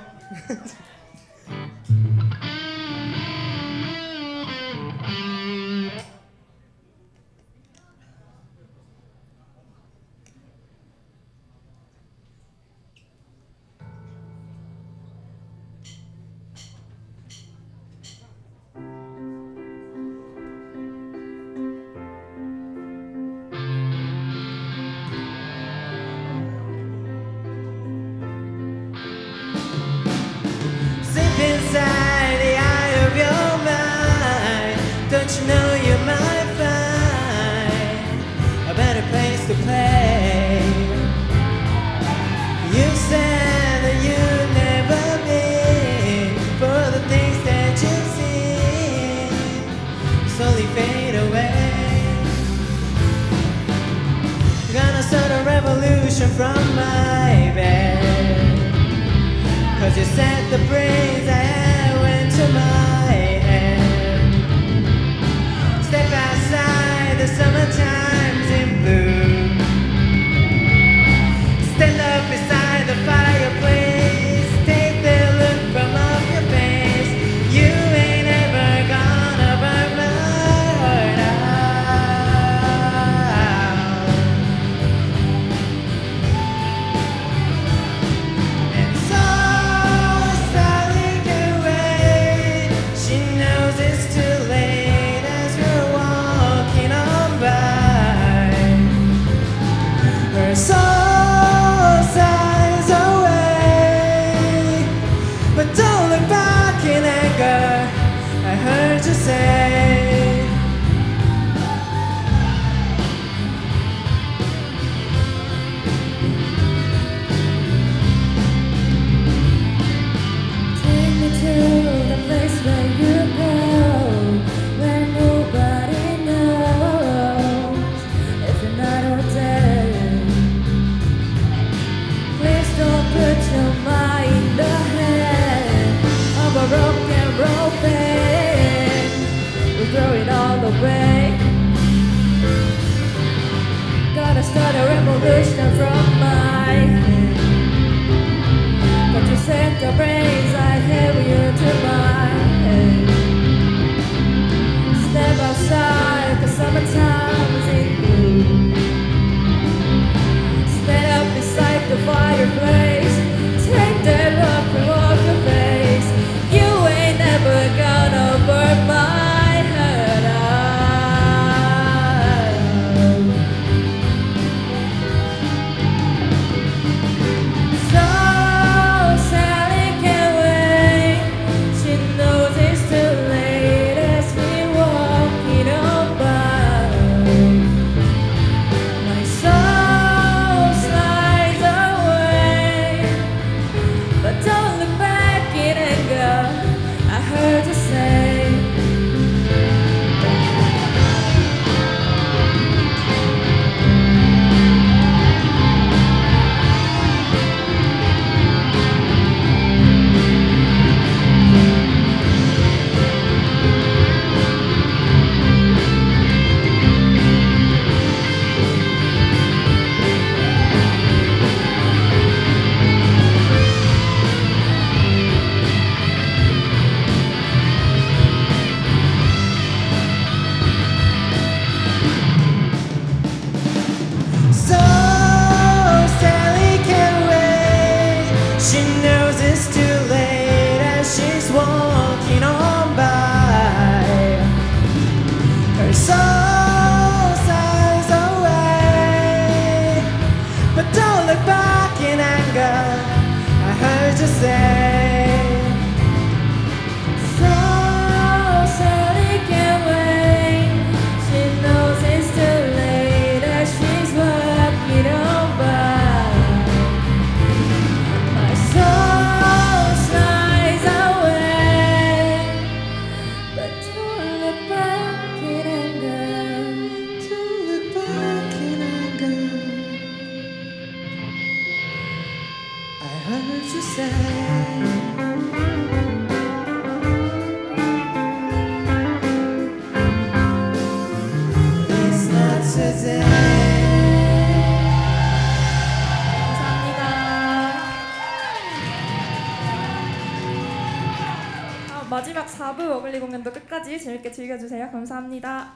Sleep inside the eye of your mind. Don't you know you might find a better place to play? You said that you'd never been for the things that you've seen slowly fade away. Gonna start a revolution from my bed. 'Cause you said the praise I had went to my head. Step outside, the summertime's in bloom. Stand up beside the fireplace. Take the look from off your face. You ain't ever gonna burn my heart out. And so Sally can wait. She knows it's too late as we're walking on by. Her soul sighs away, but don't look back in anger. I heard you say. Take me to the place where you go, where nobody knows if you're not ordained. Please don't put your mind ahead of a rock and roll band. We'll throw it all away. Gotta start a revolution from my head. But you said the brains I have you to my head. Step outside, 'cause summertime's in bloom. Stand up beside the fireplace. Take that look from off your face. You ain't never gonna burn my heart out. So Sally can't wait. She knows it's too late as we walking on by. My soul slides away, but don't look back in anger. I heard you say. So Sally can't wait. She knows it's too late as she's walking on by. Her soul sighs away, but don't look back in anger. I heard you say. So Sally can't wait. She knows it's too late as she's walking on by. My soul slides away, but don't look back in anger. today. 마지막 4부 어글리 공연도 끝까지 재밌게 즐겨주세요. 감사합니다.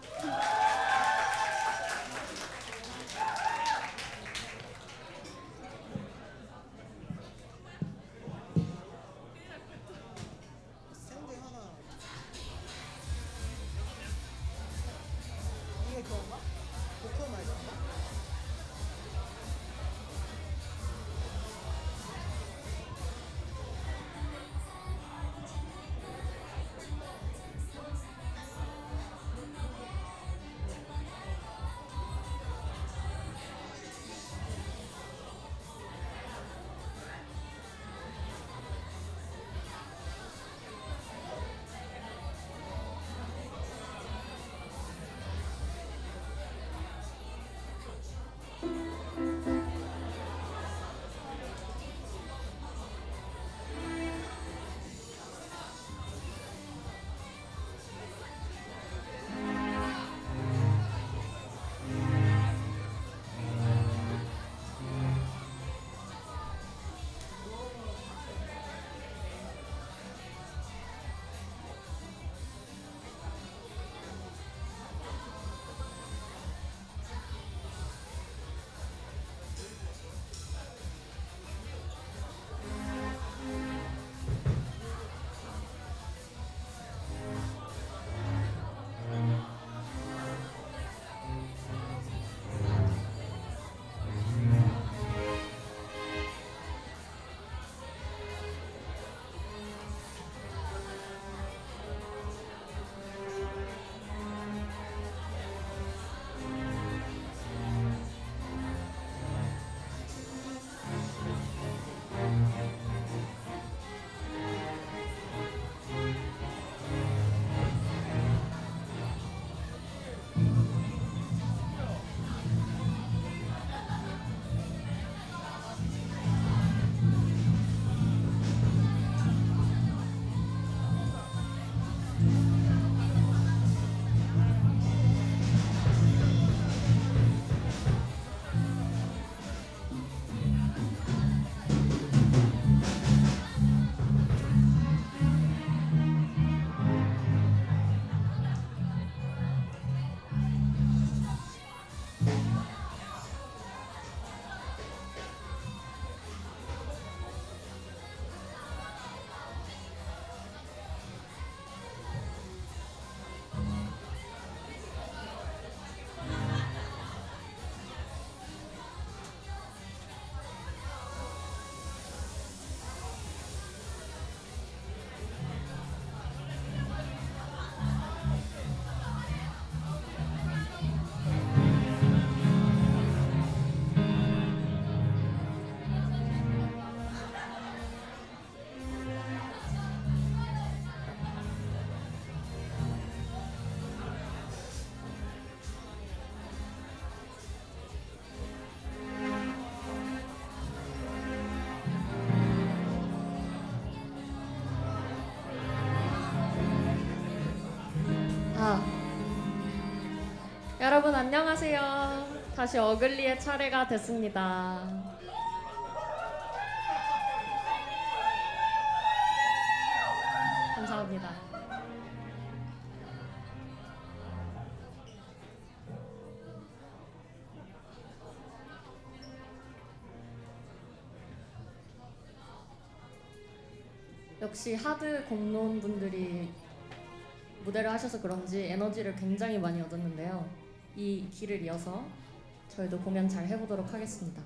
여러분 안녕하세요. 다시 어글리의 차례가 됐습니다. 감사합니다. 역시 하드 공론 분들이 무대를 하셔서 그런지 에너지를 굉장히 많이 얻었는데요. 이 길을 이어서 저희도 공연 잘 해보도록 하겠습니다.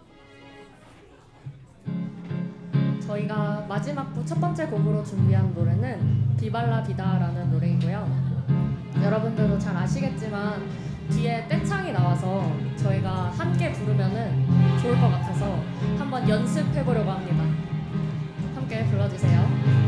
저희가 마지막부 첫 번째 곡으로 준비한 노래는 비발라 비다라는 노래이고요. 여러분들도 잘 아시겠지만 뒤에 떼창이 나와서 저희가 함께 부르면은 좋을 것 같아서 한번 연습해보려고 합니다. 함께 불러주세요.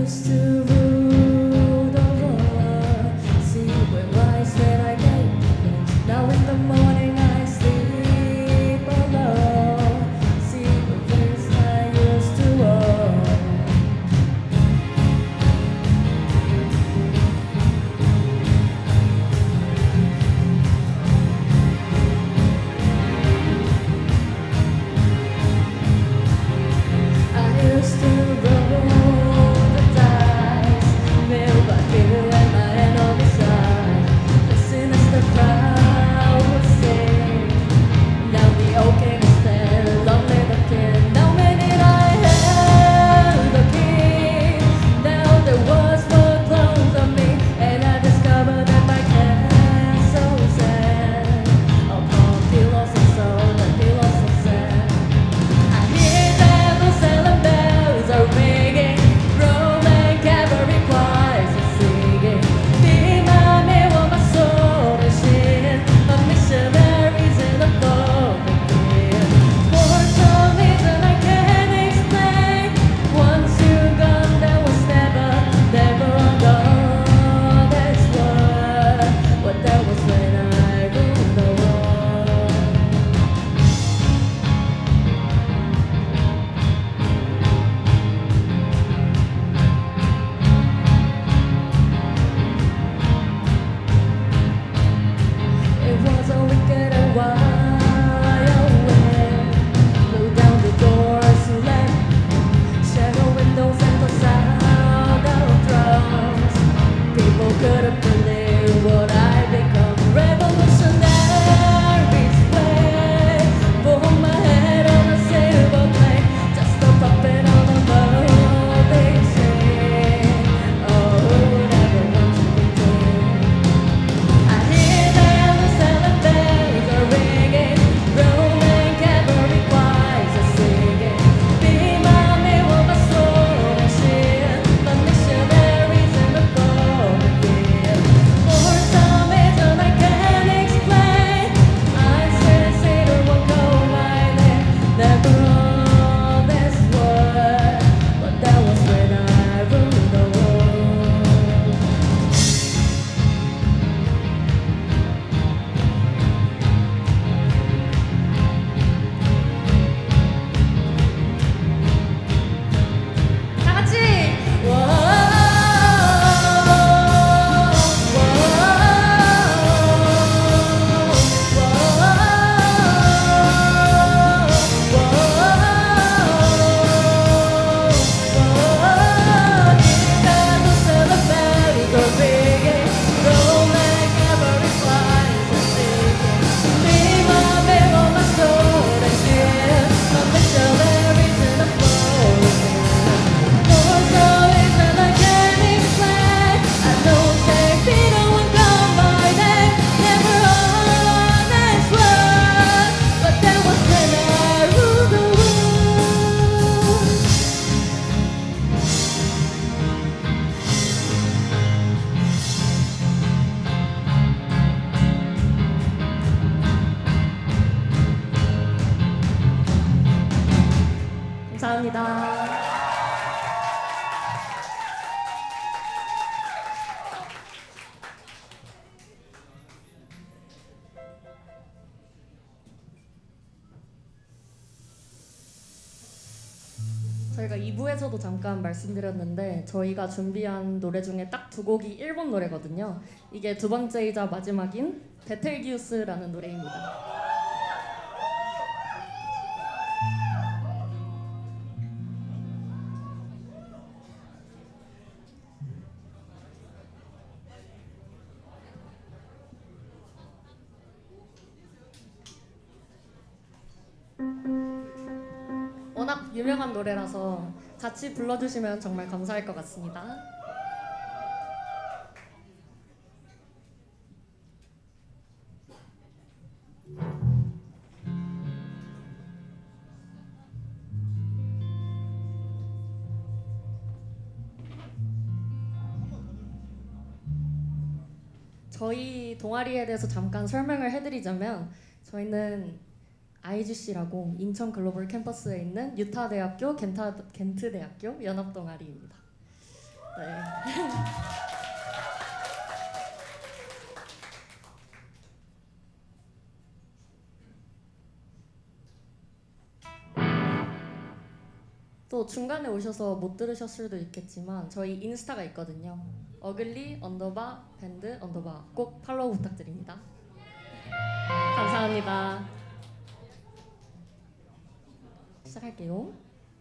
used to rule the world. See where I said I came from. Now in the morning I sleep alone. See the place I used to own. I used to roll the dice, filled by fear and my enemy side. The sinister crowd would sing. Now the old king is dead, long live the king. Now many I held the king. Now there was more clones of me, and I discovered that my castle stand upon pillars of stone and pillars of sand. I hear them selling bells are ringing, Roman cavalry choirs are singing. Be my man, what my soul is singing. My missionaries in the boat of fear. For some reason I can't explain. Once you're gone, there was never gone. That's what that was when I ruled the world. It was a wicked and wild wind. Blew down the doors to let shadow windows and the sound of drums. People couldn't believe what I'd become. Revolutionaries play. For my head on a silver plate, just a puppet on a moving scene. Oh, who never wants to be king? I hear them selling bells are ringing, Roman cavalry choirs are singing. Be my man, what my soul is singing. My missionaries in the boat of fear. For some reason I can't explain, I said Satan won't go my name. Never all this world, but that was when I ruled the world. 다 같이! 감사합니다. 저희가 2부에서도 잠깐 말씀드렸는데 저희가 준비한 노래 중에 딱 두 곡이 일본 노래거든요. 이게 두 번째이자 마지막인 베텔기우스라는 노래입니다. 워낙 유명한 노래라서 같이 불러주시면 정말 감사할 것 같습니다. 저희 동아리에 대해서 잠깐 설명을 해드리자면 저희는 IGC라고 인천 글로벌 캠퍼스에 있는 유타 대학교 겐트 대학교 연합 동아리입니다. 네. 또 중간에 오셔서 못 들으셨을 수도 있겠지만 저희 인스타가 있거든요. 어글리_밴드_ 꼭 팔로우 부탁드립니다. 감사합니다. 시작할게요.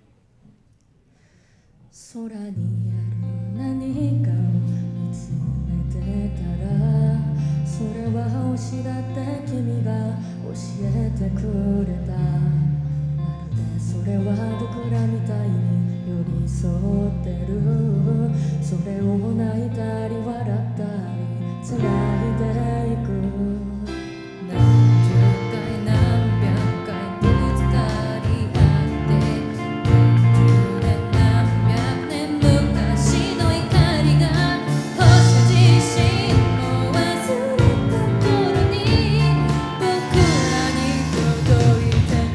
空にある何かを見つめてたらそれは星だって君が教えてくれたまるでそれは僕らみたいに寄り添ってるそれを泣いたり笑ったり繋いでいく何十回何百回ぶつかり合って何十年何百年昔の怒りが星自身を忘れた頃に僕らに届いて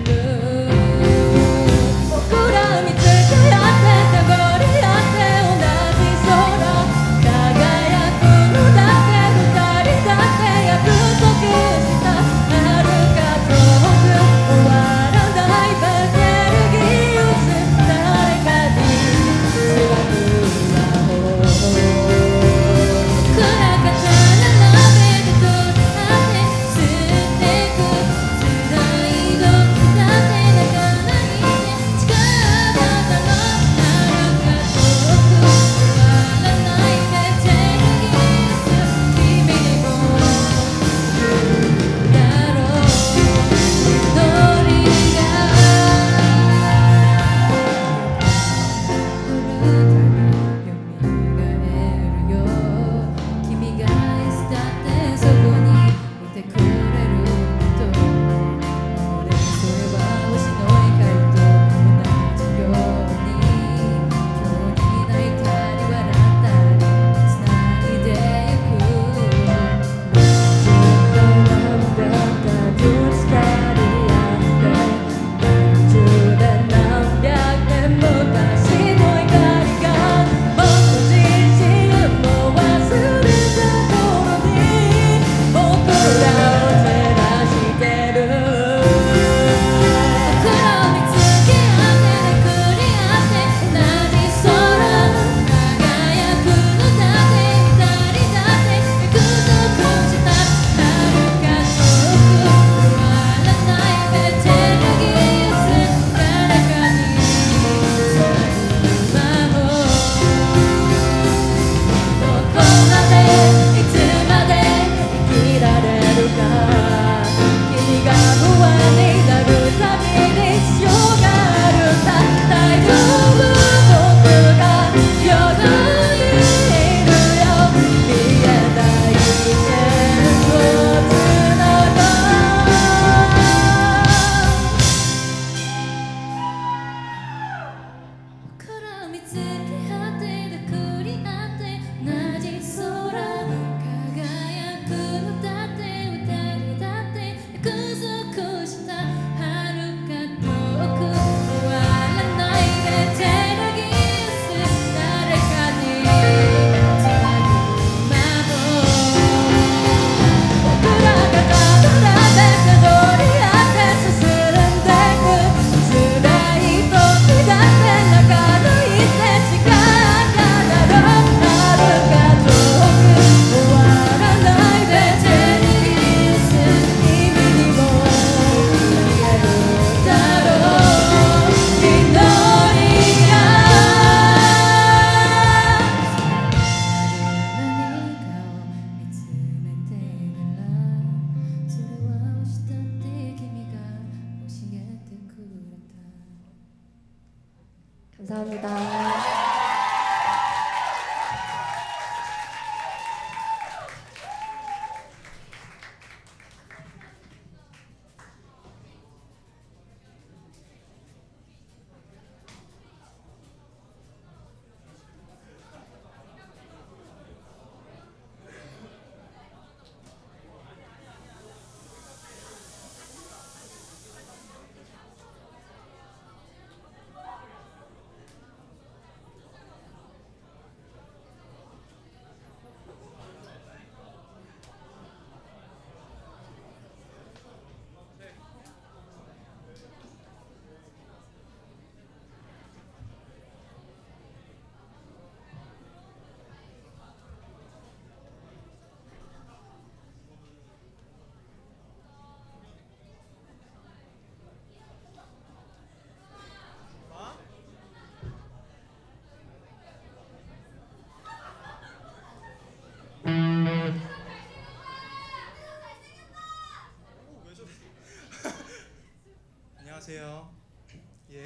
안녕하세요. 예.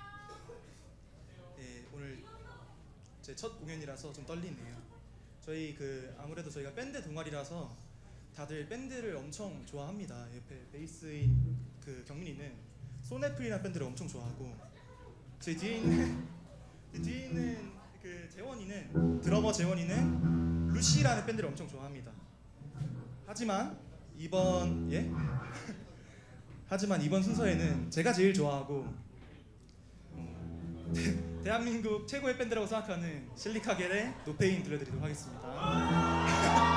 예, 오늘 제 첫 공연이라서 좀 떨리네요. 저희 아무래도 저희가 밴드 동아리라서 다들 밴드를 엄청 좋아합니다. 옆에 베이스인 경민이는 소네플이라는 밴드를 엄청 좋아하고, 저희 뒤에 있는 드러머 재원이는 루시라는 밴드를 엄청 좋아합니다. 하지만 이번 순서에는 제가 제일 좋아하고 대한민국 최고의 밴드라고 생각하는 실리카겔의 노페인 들려드리도록 하겠습니다.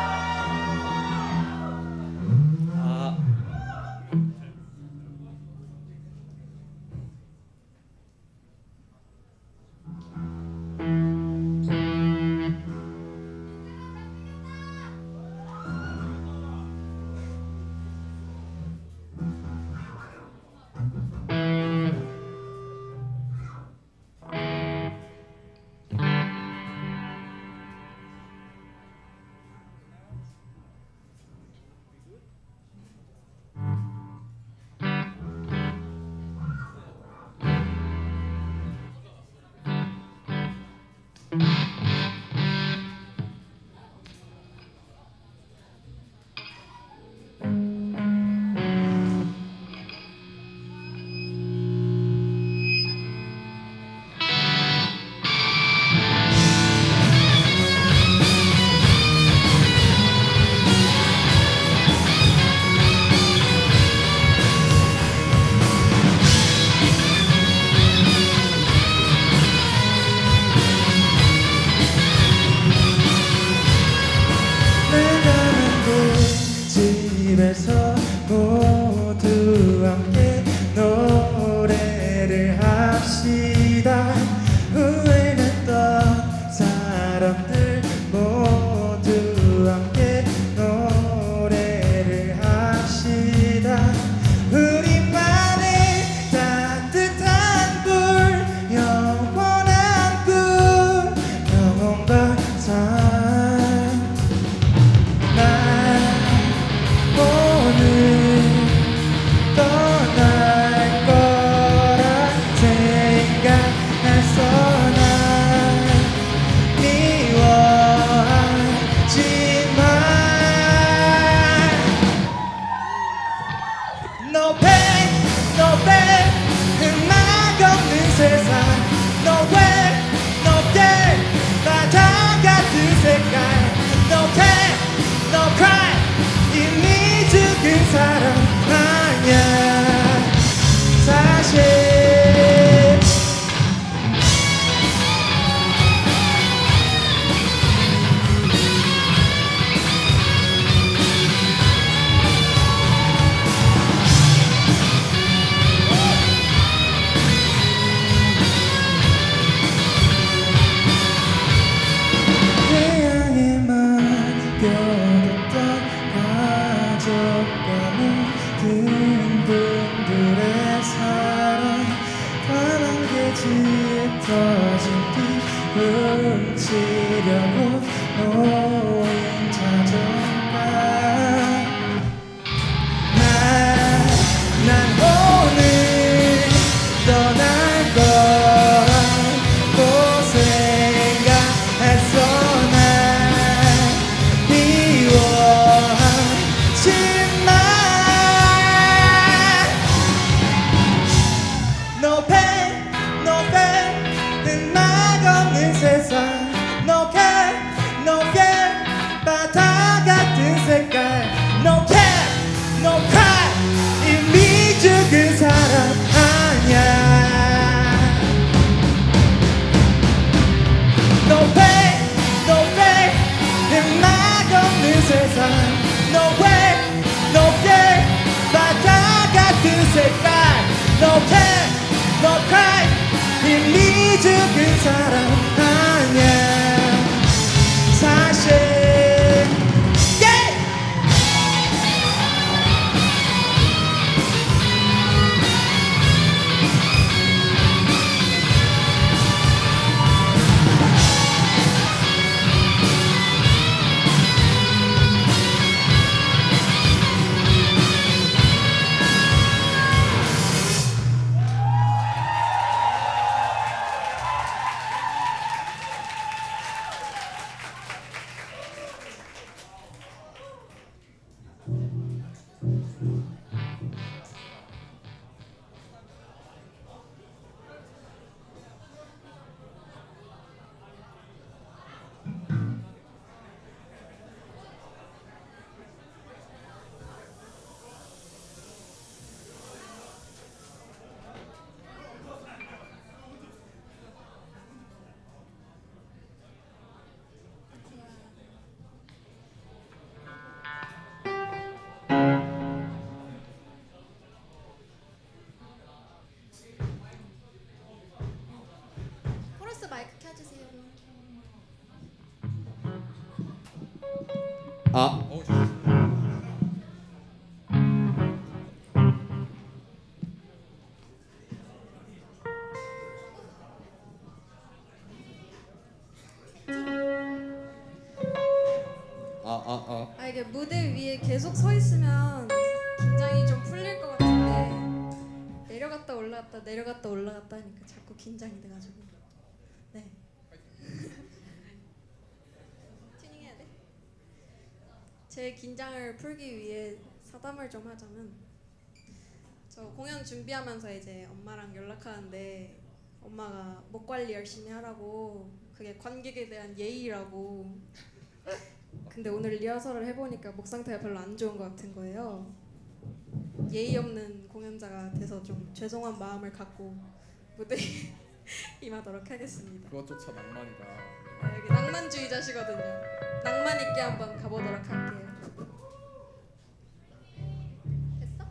집에서 모두 함께 노래를 합시다. 후회했던 사람들 모두 함께 노래를 합시다. 우리만의 따뜻한 불, 영원한 꿈, 영원과 삶. 오늘 떠날 거라 생각해서 난 미워하지만 No pain, no pain, 흠막 없는 세상 Nowhere, no fear, 바다 같은 색깔 No pain, no cry, 이미 죽은 사람 아니야 사실. 태양에 맡겨뒀던 가족과 모든 분들의 사랑 단한 개 짙어진 피 훔치려고 모인 자존감. 난 오늘 떠날 거라고 생각했어. 난 미워하지만 No pain, no pain, 흠막 없는 세상 No care, no fear, 아. 아 이게 무대 위에 계속 서 있으면 긴장이 좀 풀릴 것 같은데 내려갔다 올라갔다 내려갔다 올라갔다 하니까 자꾸 긴장이 돼가지고 네 튜닝해야 돼? 제 긴장을 풀기 위해 사담을 좀 하자면 저 공연 준비하면서 이제 엄마랑 연락하는데 엄마가 목 관리 열심히 하라고 그게 관객에 대한 예의라고 근데 오늘 리허설을 해보니까 목 상태가 별로 안 좋은 것 같은 거예요. 예의 없는 공연자가 돼서 좀 죄송한 마음을 갖고 무대에 임하도록 하겠습니다. 그것조차 낭만이다. 아, 여기 낭만주의자시거든요. 낭만 있게 한번 가보도록 할게요. 됐어?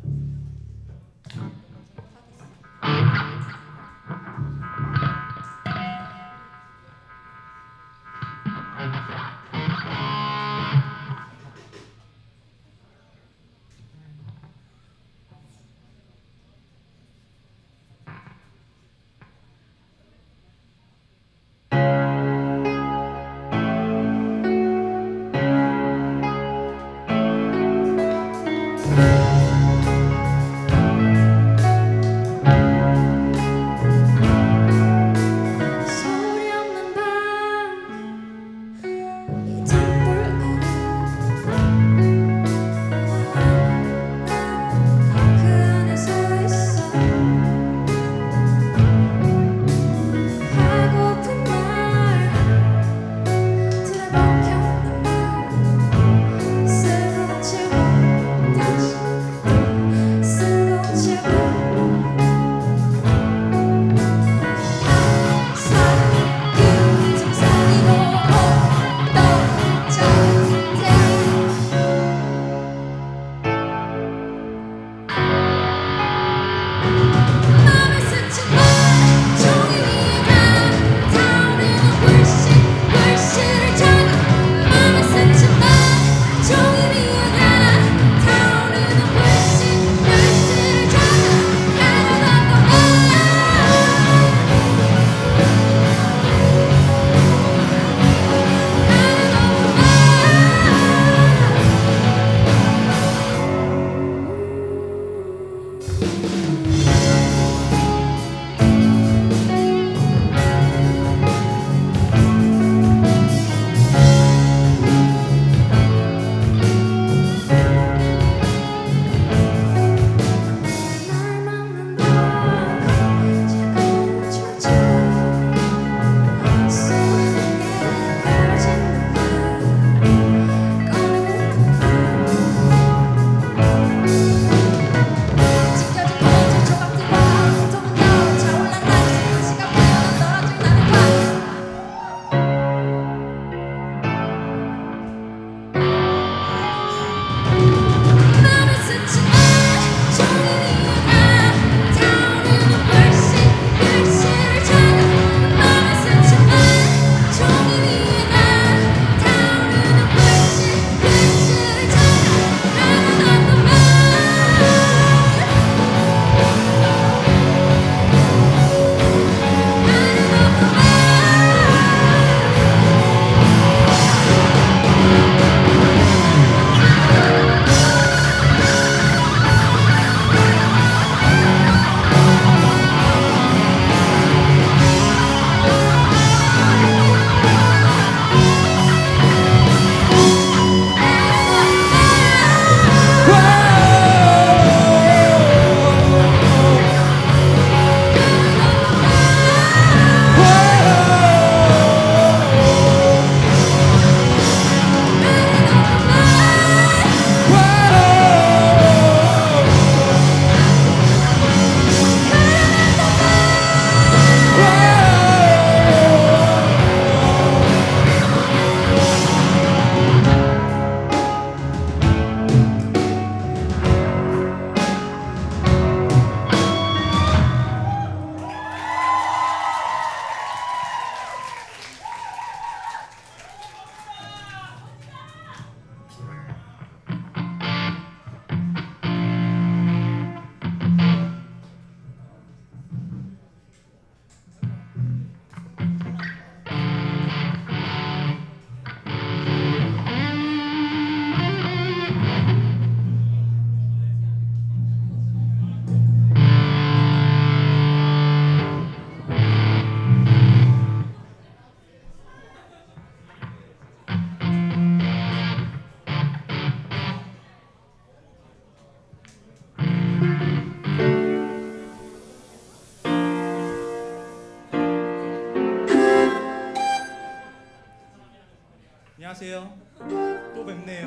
안녕하세요. 또 뵙네요.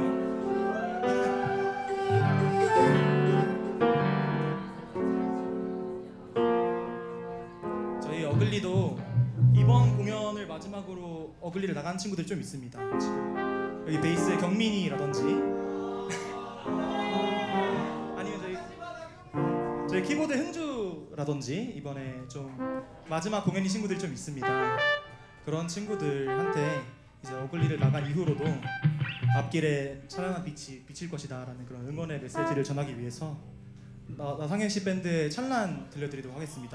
저희 어글리도 이번 공연을 마지막으로 어글리를 나간 친구들 좀 있습니다. 지금 여기 베이스의 경민이라든지 아니면 저희 키보드 흥주라든지 이번에 좀 마지막 공연인 친구들 좀 있습니다. 그런 친구들한테 이제 어글리를 나간 이후로도 앞길에 찬란한 빛이 비칠 것이다라는 그런 응원의 메시지를 전하기 위해서 나상현 씨 밴드의 찬란 들려드리도록 하겠습니다.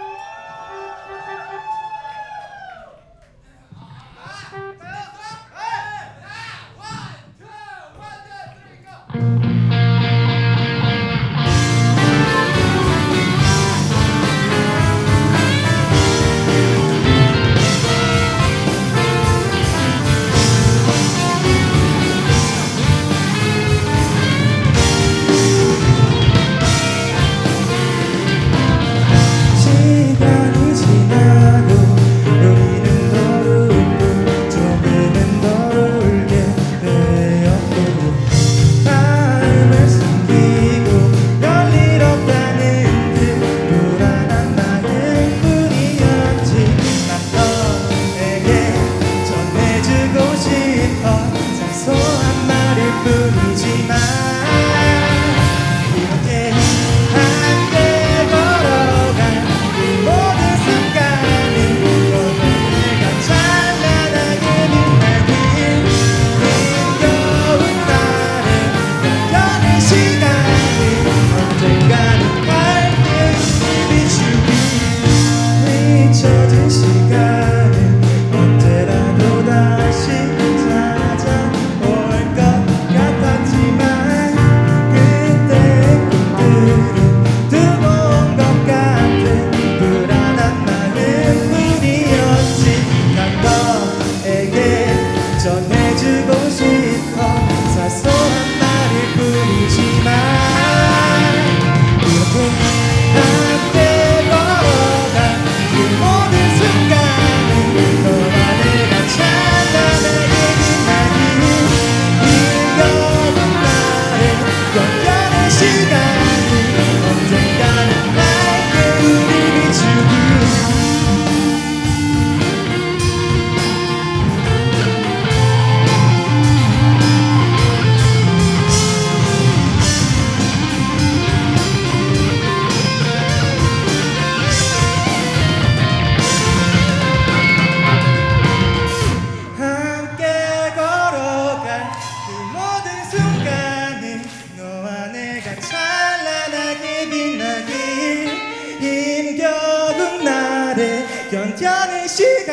견뎌낼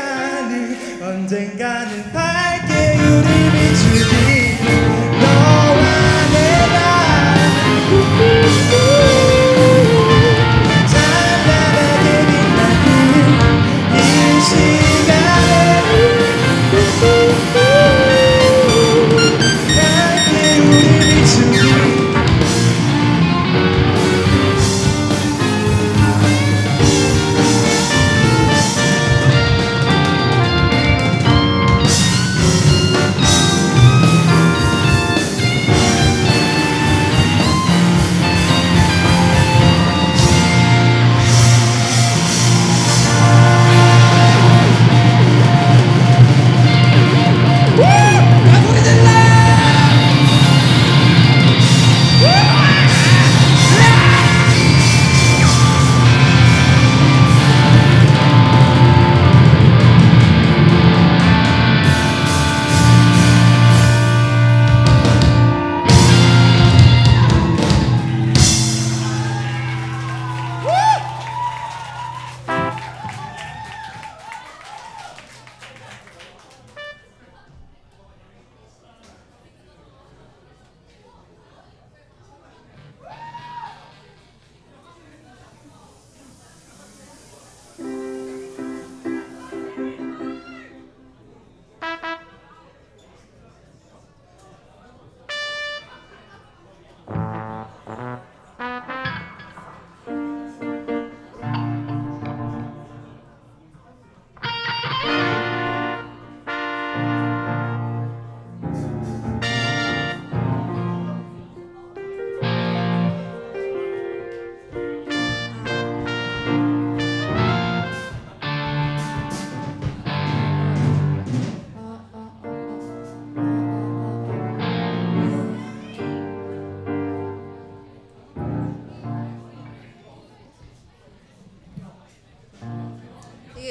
시간을 언젠가는 밝게 우리 비추기 너와 내가 찬란하게 빛나는 이 시간을 밝게 우리 비추기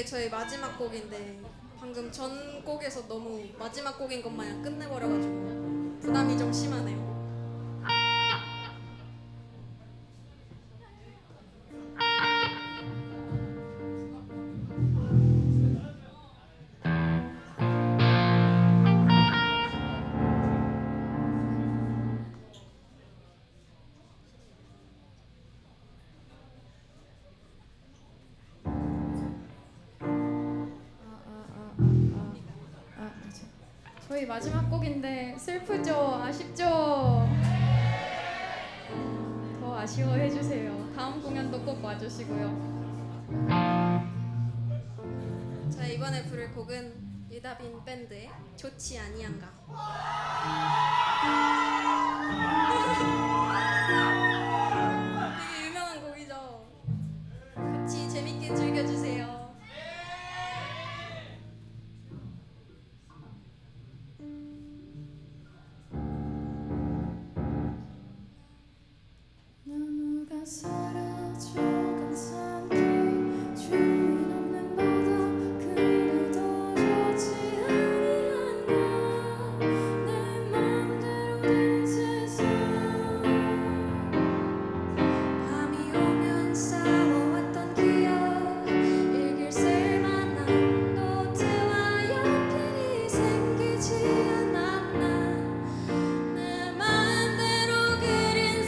저희 마지막 곡인데 방금 전 곡에서 너무 마지막 곡인 것 마냥 끝내버려가지고 부담이 좀 심하네요. 저희 마지막 곡인데 슬프죠? 아쉽죠? 더 아쉬워해 주세요. 다음 공연도 꼭 와주시고요. 자, 이번에 부를 곡은 유다빈 밴드의 좋지 아니한가. 되게 유명한 곡이죠. 같이 재밌게 즐겨주세요. 나무가 사라져 감상해 주인 없는 바다 그래도 좋지 아니한가 내 맘대로 되는 세상 밤이 오면 싸워왔던 기억 읽을 쓸만한 노트와 연필이 생기지 않았나 내 마음대로 그린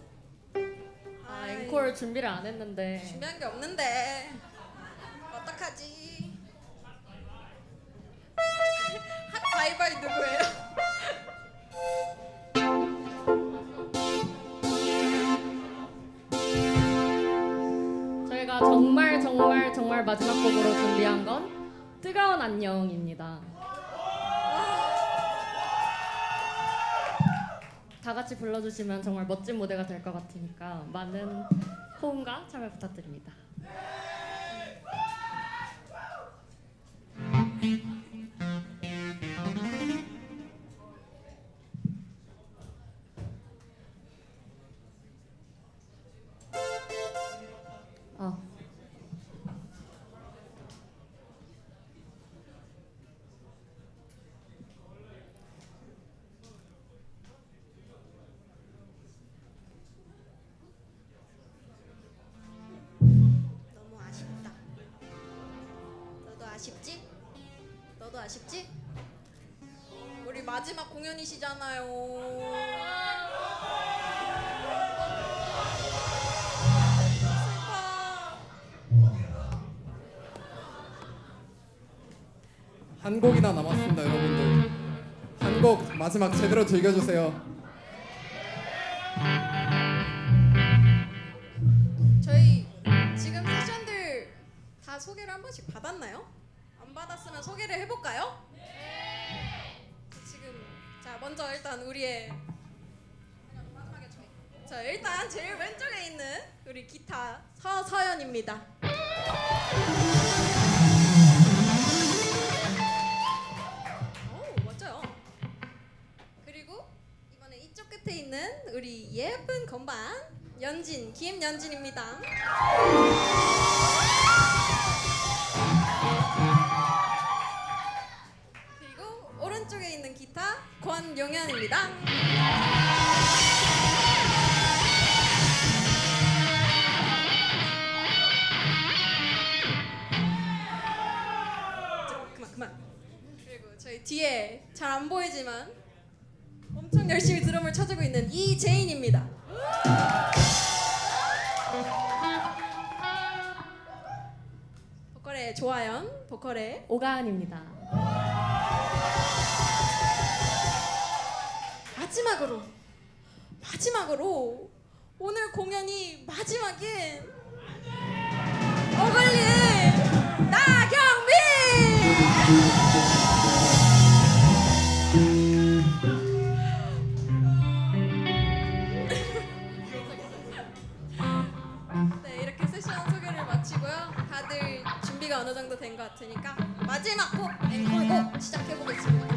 앵콜 준비를 안 했는데 준비한 게 없는데 어떡하지? 해야지. 핫바이바이 누구예요? 저희가 정말 마지막 곡으로 준비한 건 뜨거운 안녕입니다. 다 같이 불러주시면 정말 멋진 무대가 될 것 같으니까 많은 호응과 참여 부탁드립니다. 너무 아쉽다. 너도 아쉽지? 너도 아쉽지? 우리 마지막 공연이시잖아요. 한 곡이나 남았습니다, 여러분들. 한 곡 마지막 제대로 즐겨주세요. 저희 지금 세션들 다 소개를 한 번씩 받았나요? 안 받았으면 소개를 해볼까요? 지금 자 먼저 일단 우리의 마지막에 자 일단 제일 왼쪽에 있는 우리 기타 서서연입니다. 오 멋져요. 그리고 이번에 이쪽 끝에 있는 우리 예쁜 건반 연진 김연진입니다. 그리고 오른쪽에 있는 기타 권용현입니다. 그만. 그리고 저희 뒤에 잘 안 보이지만 엄청 열심히 드럼을 쳐주고 있는 이재인입니다. 보컬의 조아연, 보컬의 오가은입니다. 마지막으로 오늘 공연이 마지막인 어글리의 나경민! 네, 이렇게 세션 소개를 마치고요. 다들 준비가 어느 정도 된 것 같으니까 마지막 곡 앵콜곡 시작해 보겠습니다.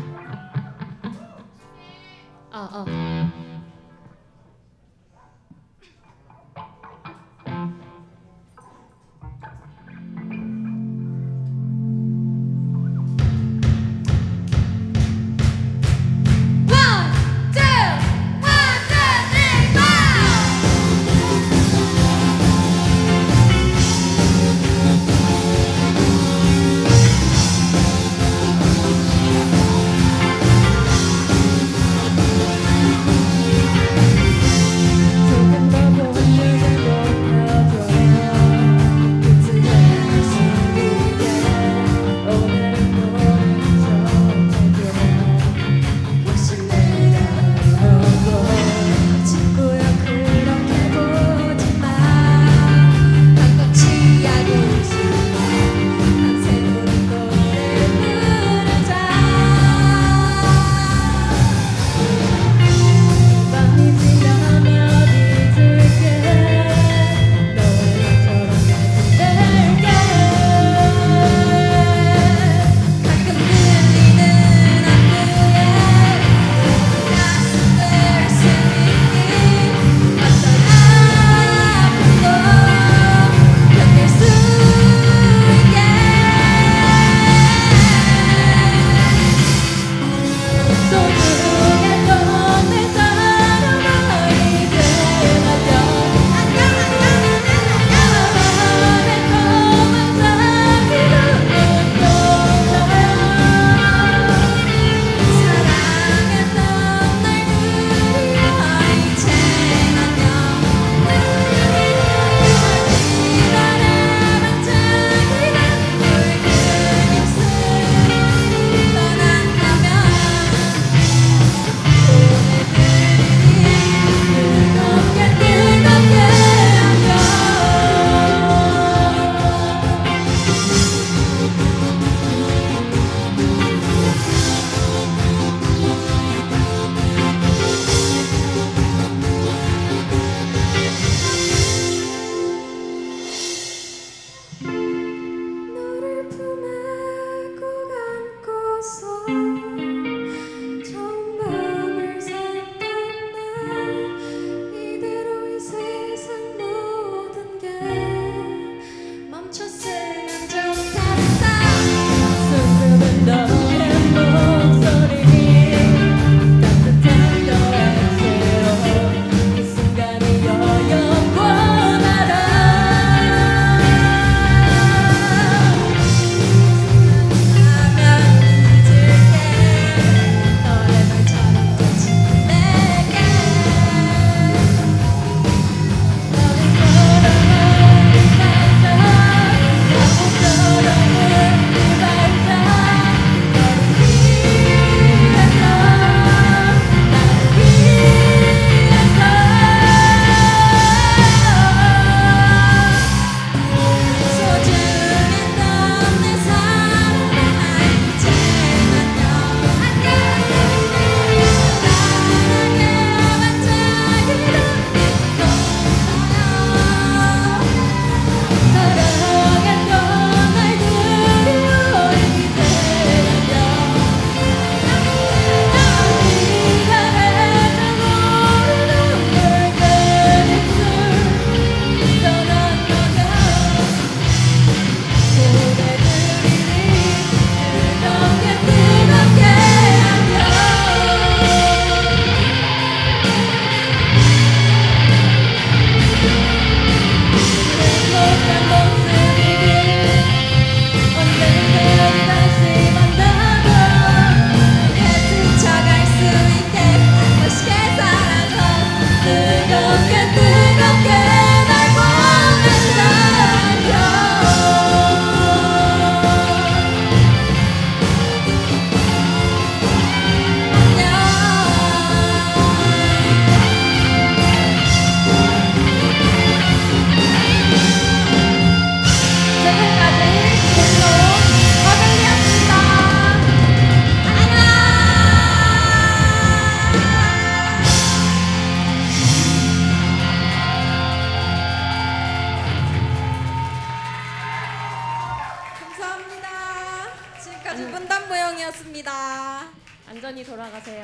안전히 돌아가세요.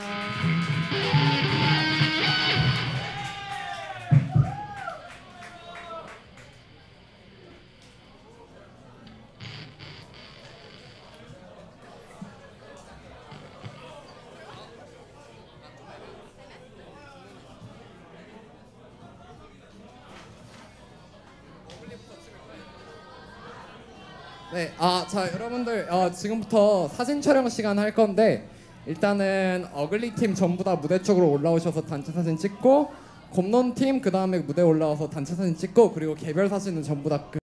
네, 자 여러분들 지금부터 사진 촬영 시간 할 건데 일단은 어글리 팀 전부 다 무대 쪽으로 올라오셔서 단체 사진 찍고 곰론 팀 그 다음에 무대 올라와서 단체 사진 찍고 그리고 개별 사진은 전부 다